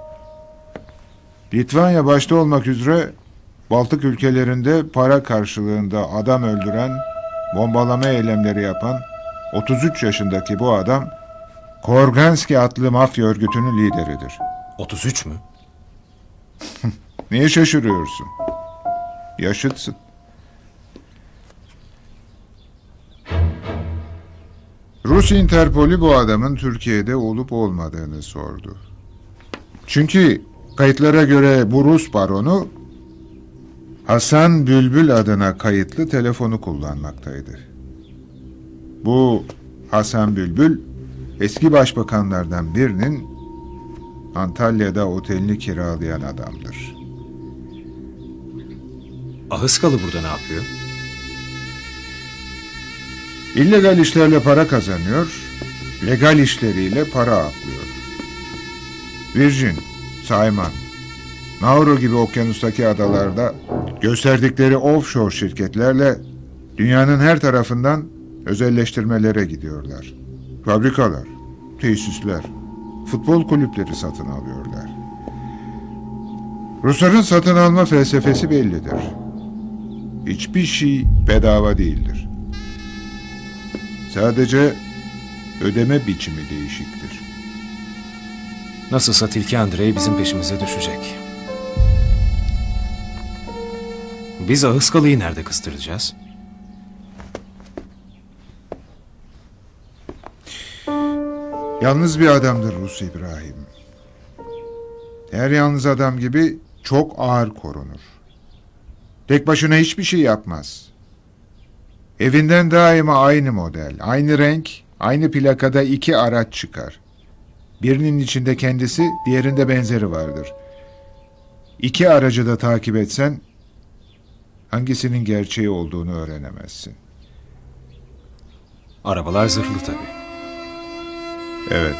Litvanya başta olmak üzere Baltık ülkelerinde para karşılığında adam öldüren, bombalama eylemleri yapan 33 yaşındaki bu adam Korganski adlı mafya örgütünün lideridir. 33 mü? Niye şaşırıyorsun? Yaşıtsın. Rus Interpolü bu adamın Türkiye'de olup olmadığını sordu. Çünkü kayıtlara göre bu Rus baronu Hasan Bülbül adına kayıtlı telefonu kullanmaktaydı. Bu Hasan Bülbül eski başbakanlardan birinin Antalya'da otelini kiralayan adamdır. Ahıskalı burada ne yapıyor? İllegal işlerle para kazanıyor, legal işleriyle para aklıyor. Virgin, Sayman, Nauru gibi okyanustaki adalarda gösterdikleri offshore şirketlerle dünyanın her tarafından özelleştirmelere gidiyorlar. Fabrikalar, tesisler, futbol kulüpleri satın alıyorlar. Rusların satın alma felsefesi bellidir. Hiçbir şey bedava değildir. Sadece ödeme biçimi değişiktir. Nasılsa Tilki Andrei bizim peşimize düşecek. Biz Ahıskalı'yı nerede kıstıracağız? Yalnız bir adamdır Rus İbrahim. Her yalnız adam gibi çok ağır korunur. Tek başına hiçbir şey yapmaz. Evinden daima aynı model, aynı renk, aynı plakada 2 araç çıkar. Birinin içinde kendisi, diğerinde benzeri vardır. 2 aracı da takip etsen, hangisinin gerçeği olduğunu öğrenemezsin. Arabalar zırhlı tabii. Evet.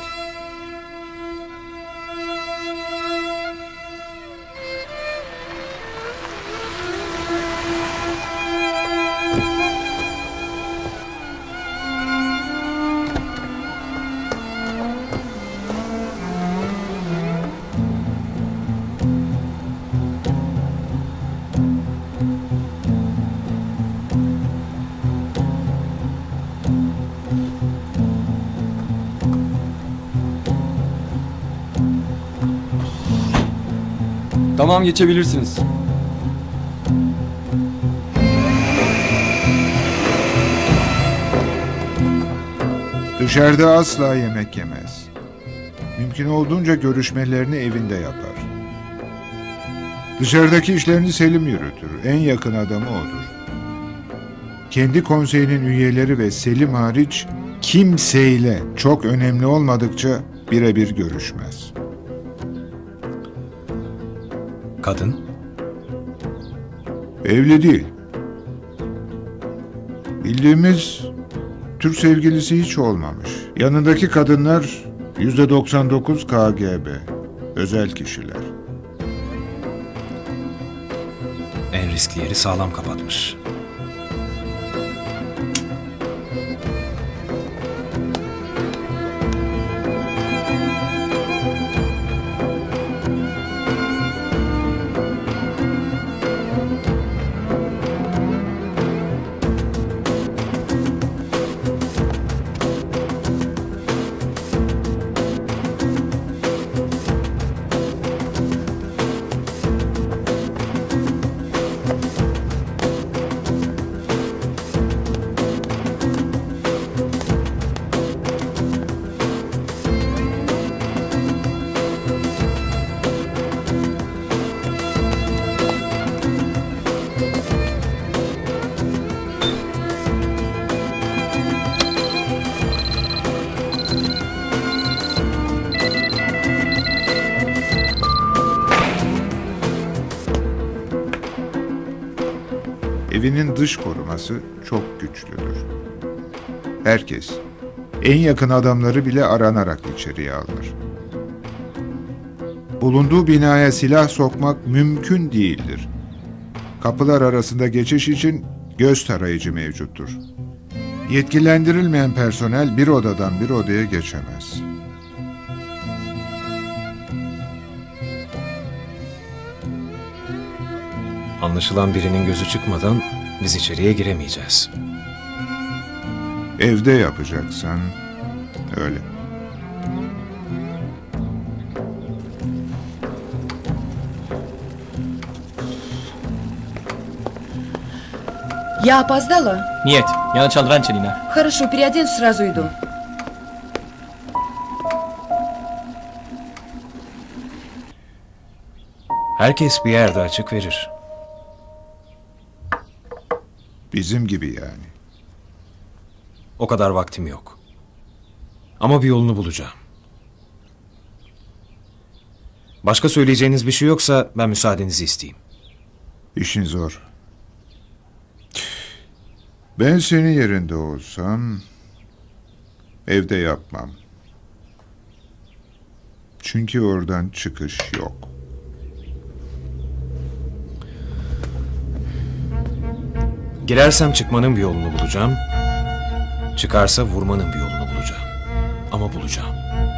Tamam, geçebilirsiniz. Dışarıda asla yemek yemez. Mümkün olduğunca görüşmelerini evinde yapar. Dışarıdaki işlerini Selim yürütür. En yakın adamı odur. Kendi konseyinin üyeleri ve Selim hariç kimseyle çok önemli olmadıkça birebir görüşmez. Kadın? Evli değil. Bildiğimiz Türk sevgilisi hiç olmamış. Yanındaki kadınlar %99 KGB. Özel kişiler. En riskli yeri sağlam kapatmış. Evinin dış koruması çok güçlüdür. Herkes, en yakın adamları bile aranarak içeriye alınır. Bulunduğu binaya silah sokmak mümkün değildir. Kapılar arasında geçiş için göz tarayıcı mevcuttur. Yetkilendirilmeyen personel bir odadan bir odaya geçemez. Anlaşılan birinin gözü çıkmadan biz içeriye giremeyeceğiz. Evde yapacaksan öyle. Я опоздала? Нет, я начал раньше, Лина. Хорошо, переоденусь, сразу иду. Herkes bir yerde açık verir. Bizim gibi yani. O kadar vaktim yok. Ama bir yolunu bulacağım. Başka söyleyeceğiniz bir şey yoksa ben müsaadenizi isteyeyim. İşin zor. Ben senin yerinde olsam evde yapmam. Çünkü oradan çıkış yok. Girersem çıkmanın bir yolunu bulacağım. Çıkarsa vurmanın bir yolunu bulacağım. Ama bulacağım.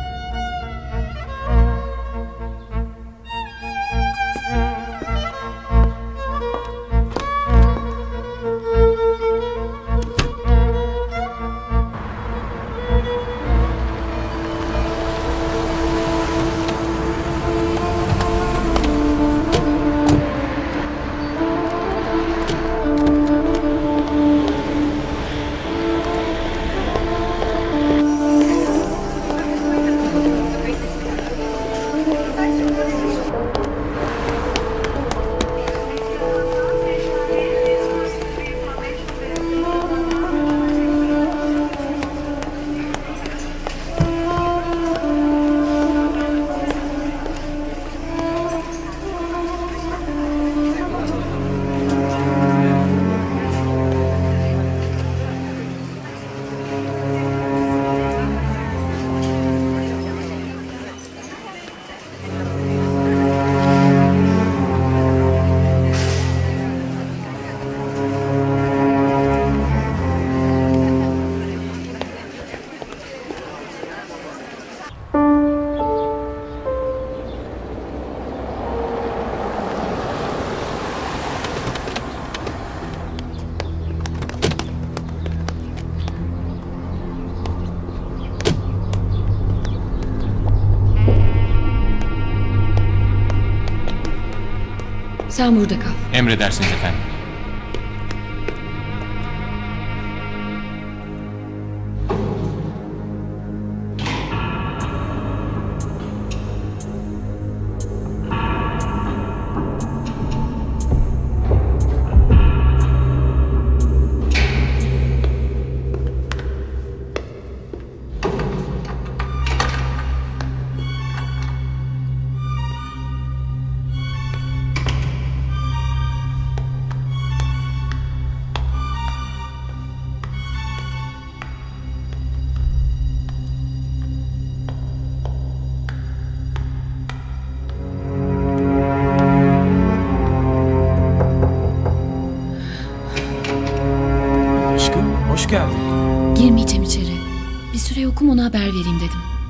Sen burada kal. Emredersiniz efendim.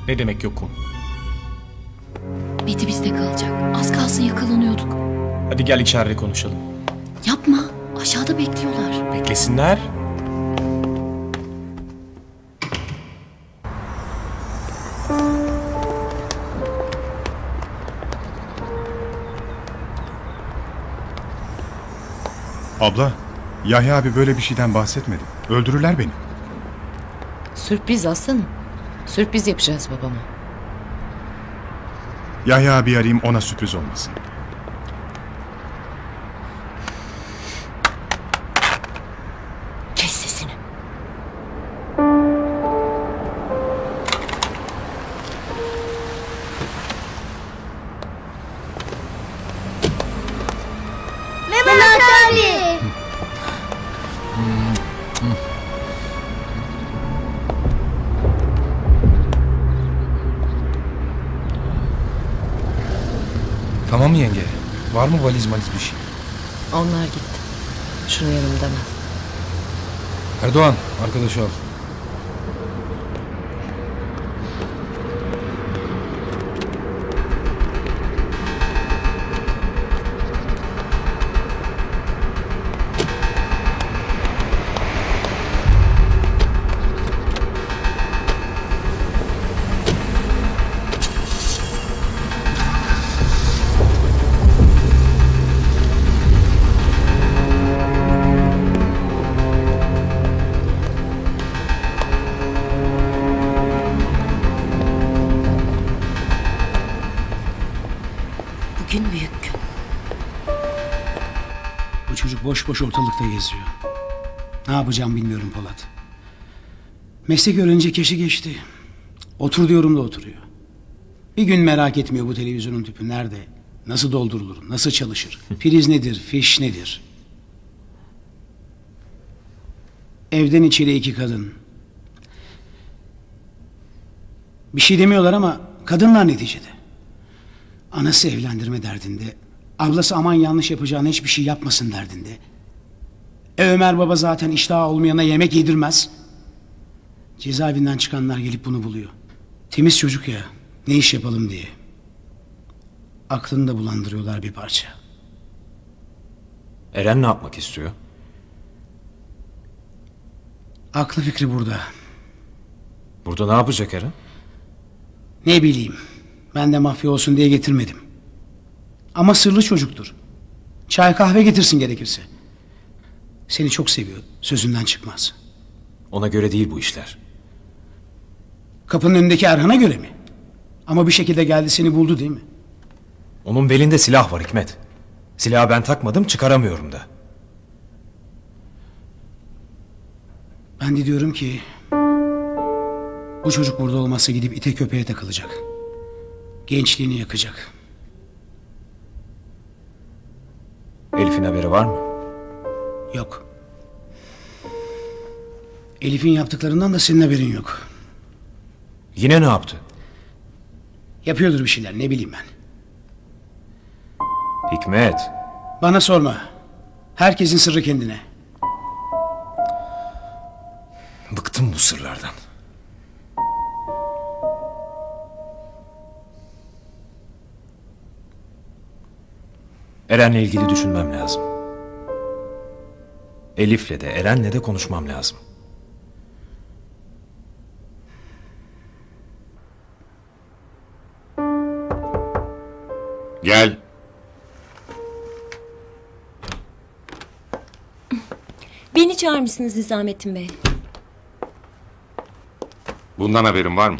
Ne demek yokum? Mete bizde kalacak. Az kalsın yakalanıyorduk. Hadi gel içeride konuşalım. Yapma. Aşağıda bekliyorlar. Beklesinler. Abla, Yahya abi böyle bir şeyden bahsetmedi. Öldürürler beni. Sürpriz aslanım. Sürpriz yapacağız babama. Yahya abi arayayım, ona sürpriz olmasın. Kes sesini. Mehmet abi. Tamam mı yenge? Var mı valiz bir şey? Onlar gitti. Şunu yanımdan al. Erdoğan, arkadaşı al. Bugün büyük gün. Bu çocuk boş boş ortalıkta geziyor. Ne yapacağım bilmiyorum Polat. Meslek öğrenecek yaşı geçti. Otur diyorum da oturuyor. Bir gün merak etmiyor bu televizyonun tüpü nerede, nasıl doldurulur, nasıl çalışır, priz nedir, fiş nedir. Evden içeri 2 kadın. Bir şey demiyorlar ama kadınlar neticede. Anası evlendirme derdinde. Ablası aman yanlış yapacağına hiçbir şey yapmasın derdinde. Ömer baba zaten iştahı olmayana yemek yedirmez. Cezaevinden çıkanlar gelip bunu buluyor. Temiz çocuk ya. Ne iş yapalım diye. Aklını da bulandırıyorlar bir parça. Eren ne yapmak istiyor? Aklı fikri burada. Burada ne yapacak Eren? Ne bileyim. Ben de mafya olsun diye getirmedim. Ama sırlı çocuktur. Çay kahve getirsin gerekirse. Seni çok seviyor. Sözünden çıkmaz. Ona göre değil bu işler. Kapının önündeki Erhan'a göre mi? Ama bir şekilde geldi seni buldu değil mi? Onun belinde silah var Hikmet. Silahı ben takmadım, çıkaramıyorum da. Ben de diyorum ki... Bu çocuk burada olmazsa gidip ite köpeğe takılacak. Gençliğini yakacak. Elif'in haberi var mı? Yok. Elif'in yaptıklarından da senin haberin yok. Yine ne yaptı? Yapıyordur bir şeyler, ne bileyim ben. Hikmet. Bana sorma. Herkesin sırrı kendine. Bıktım bu sırlardan. Eren'le ilgili düşünmem lazım. Elif'le de Eren'le de konuşmam lazım. Gel. Beni çağırmışsınız Nizamettin Bey. Bundan haberin var mı?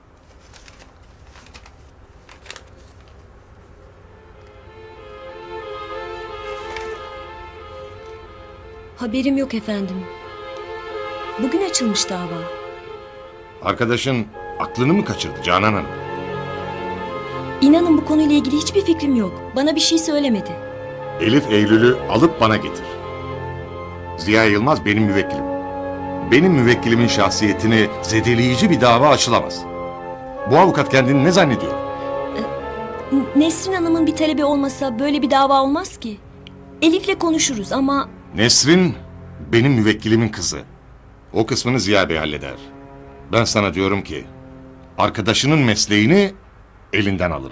Haberim yok efendim. Bugün açılmış dava. Arkadaşın aklını mı kaçırdı Canan Hanım? İnanın bu konuyla ilgili hiçbir fikrim yok. Bana bir şey söylemedi. Elif Eylül'ü alıp bana getir. Ziya Yılmaz benim müvekkilim. Benim müvekkilimin şahsiyetini zedeleyici bir dava açılamaz. Bu avukat kendini ne zannediyor? Nesrin Hanım'ın bir talebi olmasa böyle bir dava olmaz ki. Elif'le konuşuruz ama... Nesrin benim müvekkilimin kızı. O kısmını Ziya Bey halleder. Ben sana diyorum ki arkadaşının mesleğini elinden alırım.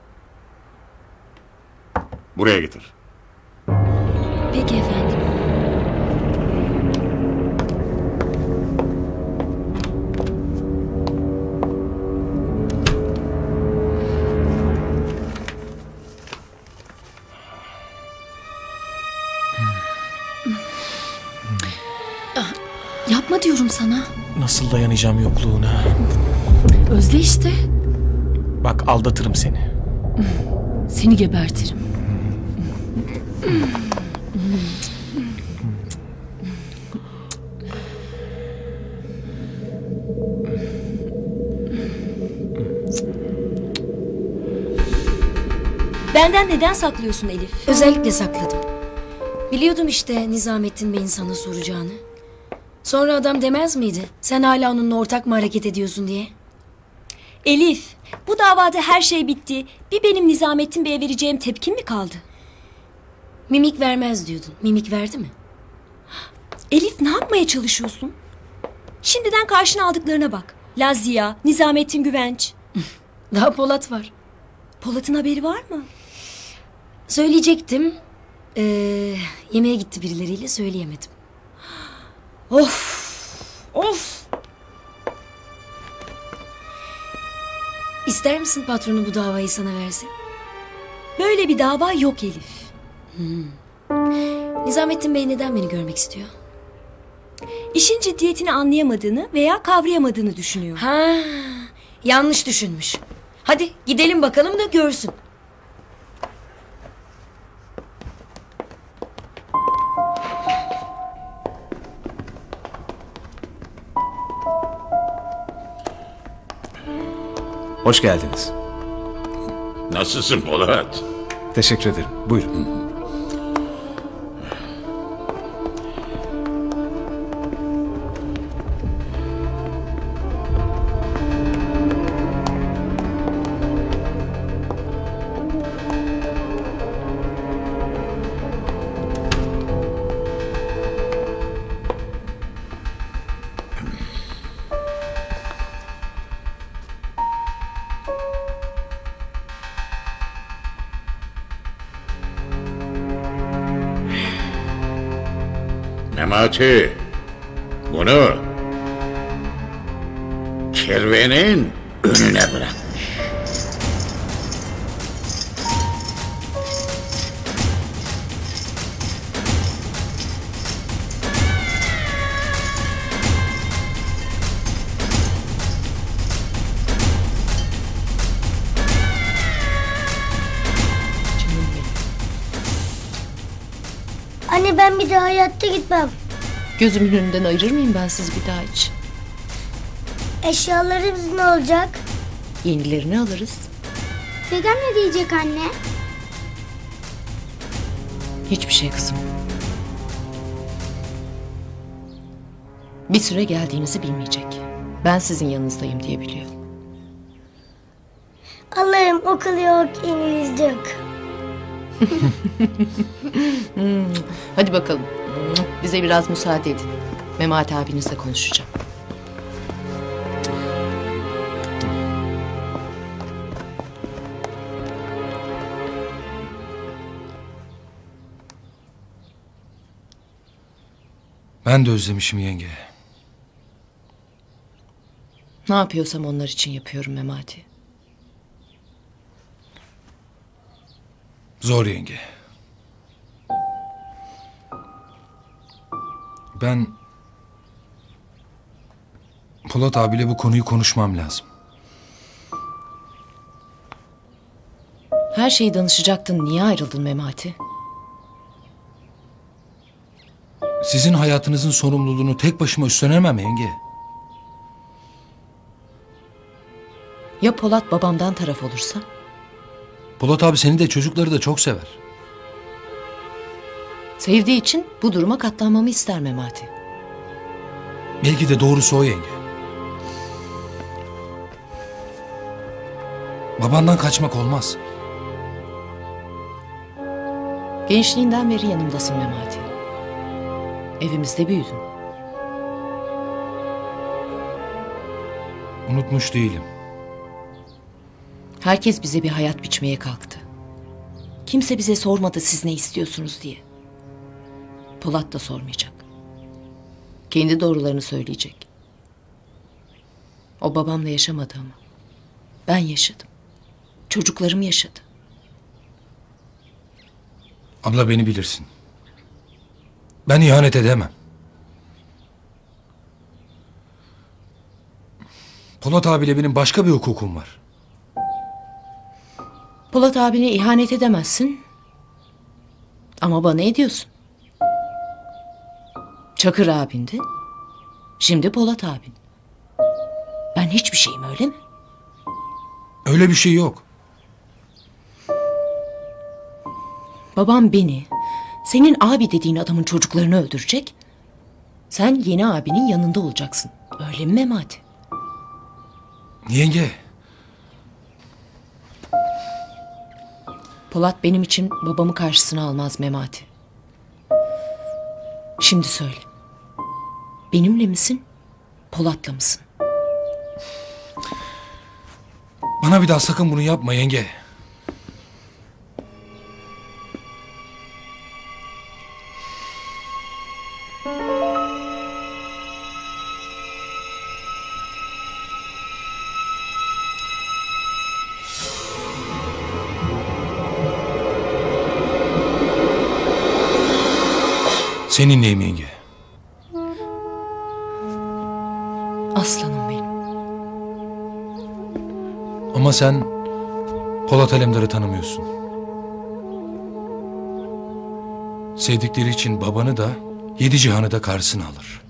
Buraya getir. Peki efendim. Yapma diyorum sana. Nasıl dayanacağım yokluğuna? Özle işte. Bak aldatırım seni. Seni gebertirim. Benden neden saklıyorsun Elif? Özellikle sakladım. Biliyordum işte Nizamettin Bey'in sana soracağını. Sonra adam demez miydi? Sen hala onunla ortak mı hareket ediyorsun diye? Elif, bu davada her şey bitti. Bir benim Nizamettin Bey'e vereceğim tepkim mi kaldı? Mimik vermez diyordun. Mimik verdi mi? Elif, ne yapmaya çalışıyorsun? Şimdiden karşına aldıklarına bak. Lazia, Nizamettin Güvenç. Daha Polat var. Polat'ın haberi var mı? Söyleyecektim. Yemeğe gitti birileriyle, söyleyemedim. Of! Of! İster misin patronu bu davayı sana versin? Böyle bir dava yok Elif. Nizamettin Bey neden beni görmek istiyor? İşin ciddiyetini anlayamadığını veya kavrayamadığını düşünüyor. Ha, yanlış düşünmüş. Hadi gidelim bakalım da görsün. Hoş geldiniz. Nasılsın Polat? Teşekkür ederim. Buyurun. Memati, bunu kervenin önüne bırak. Anne ben bir daha hayatta gitmem. Gözümün önünden ayırır mıyım ben sizi bir daha hiç? Eşyalarımız ne olacak? Yenilerini alırız. Dedem ne diyecek anne? Hiçbir şey kızım. Bir süre geldiğinizi bilmeyecek. Ben sizin yanınızdayım diye biliyor. Allah'ım okul yok, İngilizce yok. Hadi bakalım. Bize biraz müsaade edin. Memati abinizle konuşacağım. Ben de özlemişim yenge. Ne yapıyorsam onlar için yapıyorum Memati. Zor yenge. Ben Polat abiyle bu konuyu konuşmam lazım. Her şeyi danışacaktın. Niye ayrıldın Memati? Sizin hayatınızın sorumluluğunu tek başıma üstlenemem yenge. Ya Polat babamdan taraf olursa? Polat abi seni de çocukları da çok sever. Sevdiği için bu duruma katlanmamı ister Memati. Belki de doğrusu o yenge. Babandan kaçmak olmaz. Gençliğinden beri yanımdasın Memati. Evimizde büyüdün. Unutmuş değilim. Herkes bize bir hayat biçmeye kalktı. Kimse bize sormadı siz ne istiyorsunuz diye. Polat da sormayacak. Kendi doğrularını söyleyecek. O babamla yaşamadı ama. Ben yaşadım. Çocuklarım yaşadı. Abla beni bilirsin. Ben ihanet edemem. Polat abiyle benim başka bir hukukum var. Polat abine ihanet edemezsin. Ama bana ediyorsun. Çakır abindi. Şimdi Polat abin. Ben hiçbir şeyim öyle mi? Öyle bir şey yok. Babam beni, senin abi dediğin adamın çocuklarını öldürecek. Sen yeni abinin yanında olacaksın. Öyle mi Memati? Yenge. Polat benim için babamı karşısına almaz Memati. Şimdi söyle. Benimle misin? Polat'la mısın? Bana bir daha sakın bunu yapma yenge. Seninleyim yenge. Aslanım benim. Ama sen Polat Alemdar'ı tanımıyorsun. Sevdikleri için babanı da 7 cihanı da karşısına alır.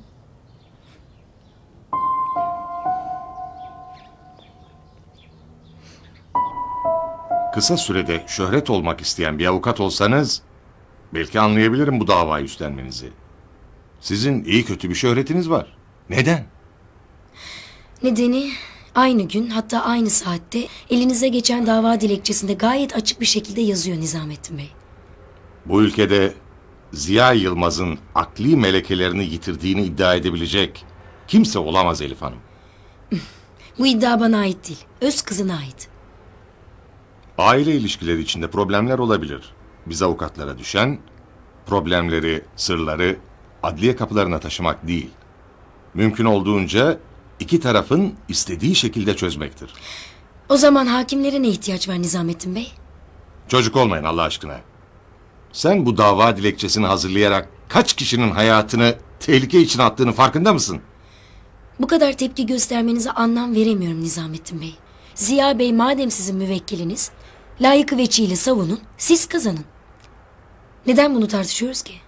Kısa sürede şöhret olmak isteyen bir avukat olsanız belki anlayabilirim bu davayı üstlenmenizi. Sizin iyi kötü bir şöhretiniz var. Neden? Nedeni aynı gün, hatta aynı saatte elinize geçen dava dilekçesinde gayet açık bir şekilde yazıyor Nizamettin Bey. Bu ülkede Ziya Yılmaz'ın akli melekelerini yitirdiğini iddia edebilecek kimse olamaz Elif Hanım. Bu iddia bana ait değil, öz kızına ait. Aile ilişkileri içinde problemler olabilir. Biz avukatlara düşen problemleri, sırları adliye kapılarına taşımak değil. Mümkün olduğunca iki tarafın istediği şekilde çözmektir. O zaman hakimlere ne ihtiyaç var Nizamettin Bey? Çocuk olmayın Allah aşkına. Sen bu dava dilekçesini hazırlayarak kaç kişinin hayatını tehlike içine attığını farkında mısın? Bu kadar tepki göstermenize anlam veremiyorum Nizamettin Bey. Ziya Bey madem sizin müvekkiliniz, layıkı veçiyle savunun, siz kazanın. Neden bunu tartışıyoruz ki?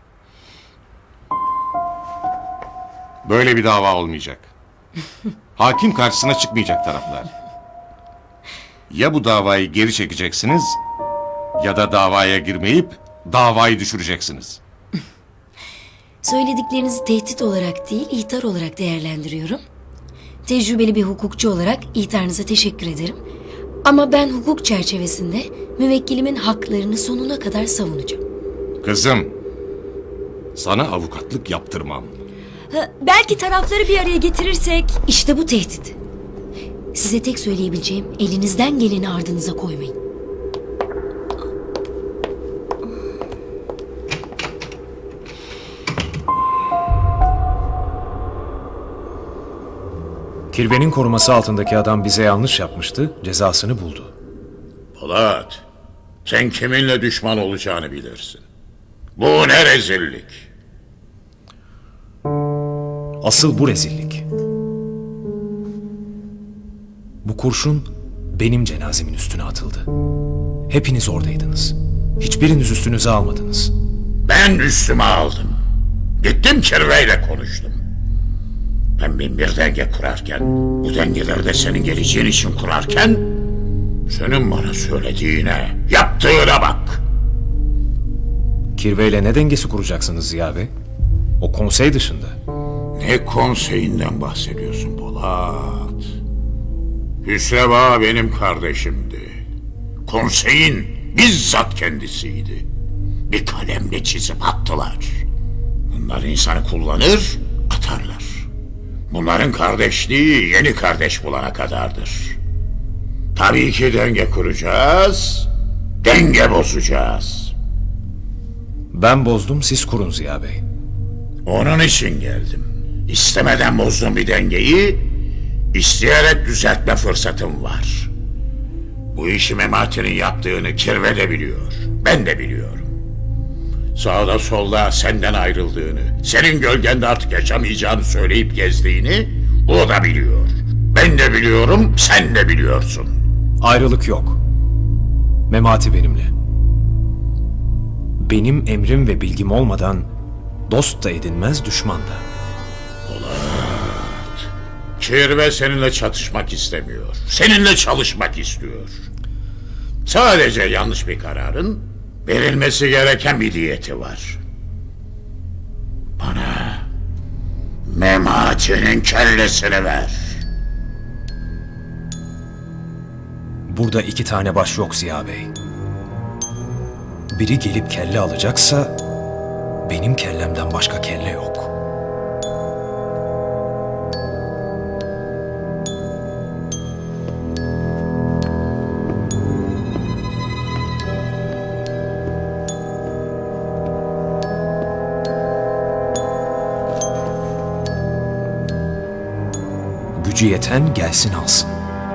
Böyle bir dava olmayacak. Hakim karşısına çıkmayacak taraflar. Ya bu davayı geri çekeceksiniz ya da davaya girmeyip davayı düşüreceksiniz. Söylediklerinizi tehdit olarak değil, ihtar olarak değerlendiriyorum. Tecrübeli bir hukukçu olarak ihtarınıza teşekkür ederim. Ama ben hukuk çerçevesinde müvekkilimin haklarını sonuna kadar savunacağım. Kızım, sana avukatlık yaptırmam. Belki tarafları bir araya getirirsek... İşte bu tehdit. Size tek söyleyebileceğim, elinizden geleni ardınıza koymayın. Kirvenin koruması altındaki adam bize yanlış yapmıştı, cezasını buldu. Polat, sen kiminle düşman olacağını bilirsin. Bu ne rezillik. Asıl bu rezillik. Bu kurşun benim cenazemin üstüne atıldı. Hepiniz oradaydınız. Hiçbiriniz üstünüze almadınız. Ben üstüme aldım. Gittim Kirve'yle konuştum. Ben bir denge kurarken, bu dengeleri de senin geleceğin için kurarken, senin bana söylediğine, yaptığına bak. Kirve'yle ne dengesi kuracaksınız Ziya Bey? O konsey dışında. Ne konseyinden bahsediyorsun Polat? Hüsreva benim kardeşimdi. Konseyin bizzat kendisiydi. Bir kalemle çizip attılar. Bunlar insanı kullanır, atarlar. Bunların kardeşliği yeni kardeş bulana kadardır. Tabii ki denge kuracağız, denge bozacağız. Ben bozdum, siz kurun Ziya Bey. Onun için geldim. İstemeden bozdum bir dengeyi, isteyerek düzeltme fırsatım var. Bu işi Memati'nin yaptığını Kirve de biliyor, ben de biliyorum. Sağda solda senden ayrıldığını, senin gölgende artık yaşamayacağını söyleyip gezdiğini o da biliyor. Ben de biliyorum, sen de biliyorsun. Ayrılık yok. Memati benimle. Benim emrim ve bilgim olmadan dost da edinmez, düşman da. Polat, Kirve seninle çatışmak istemiyor. Seninle çalışmak istiyor. Sadece yanlış bir kararın verilmesi gereken bir diyeti var. Bana Memati'nin kellesini ver. Burada 2 tane baş yok Ziya Bey. Biri gelip kelle alacaksa benim kellemden başka kelle yok. Gücü yeten gelsin alsın.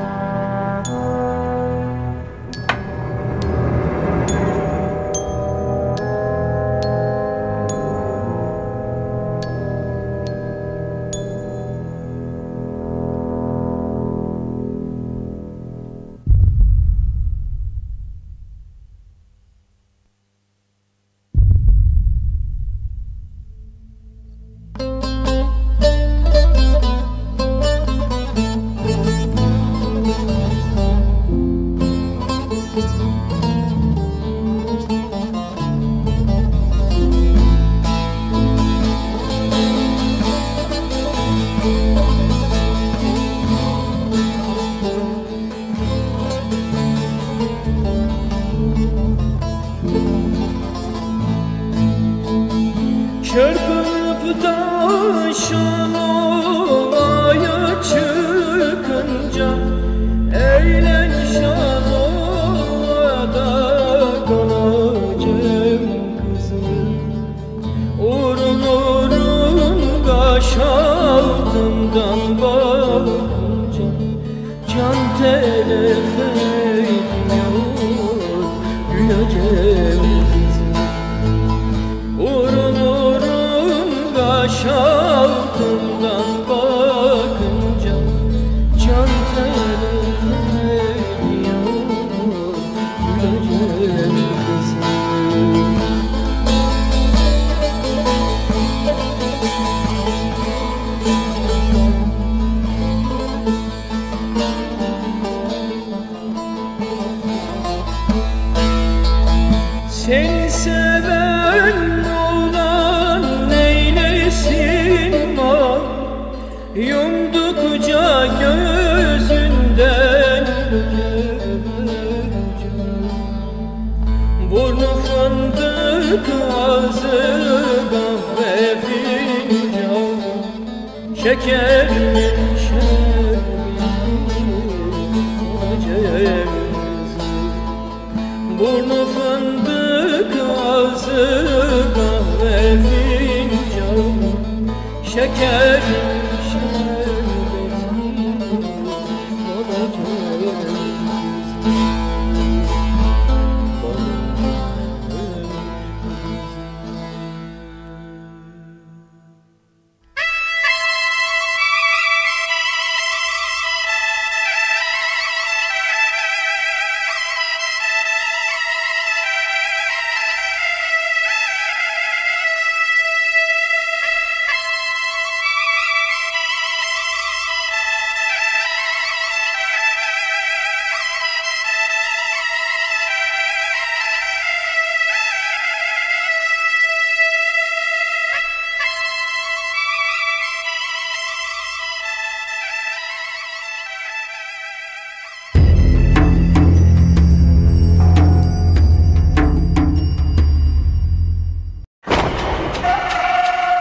Çırpıp taşan ovaya çıkınca eğlen şan ovada kalacağım kızım. Urun urun kaş altından bakınca can telef etmiyor güleceğim kızım. Urun urun kaş altından bakınca can telef ediyor güleceğim kızım. Seni seven oğlan neylesin var, yumdukça gözünden burnu fındık ağzı kahve fincan, şekerin şerbeti olacağım. Burnu fındık ağzı kahve fincan, şeker şerbeti olacağım.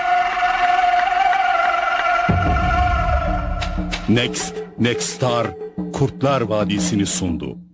Next Star Kurtlar Vadisi'ni sundu.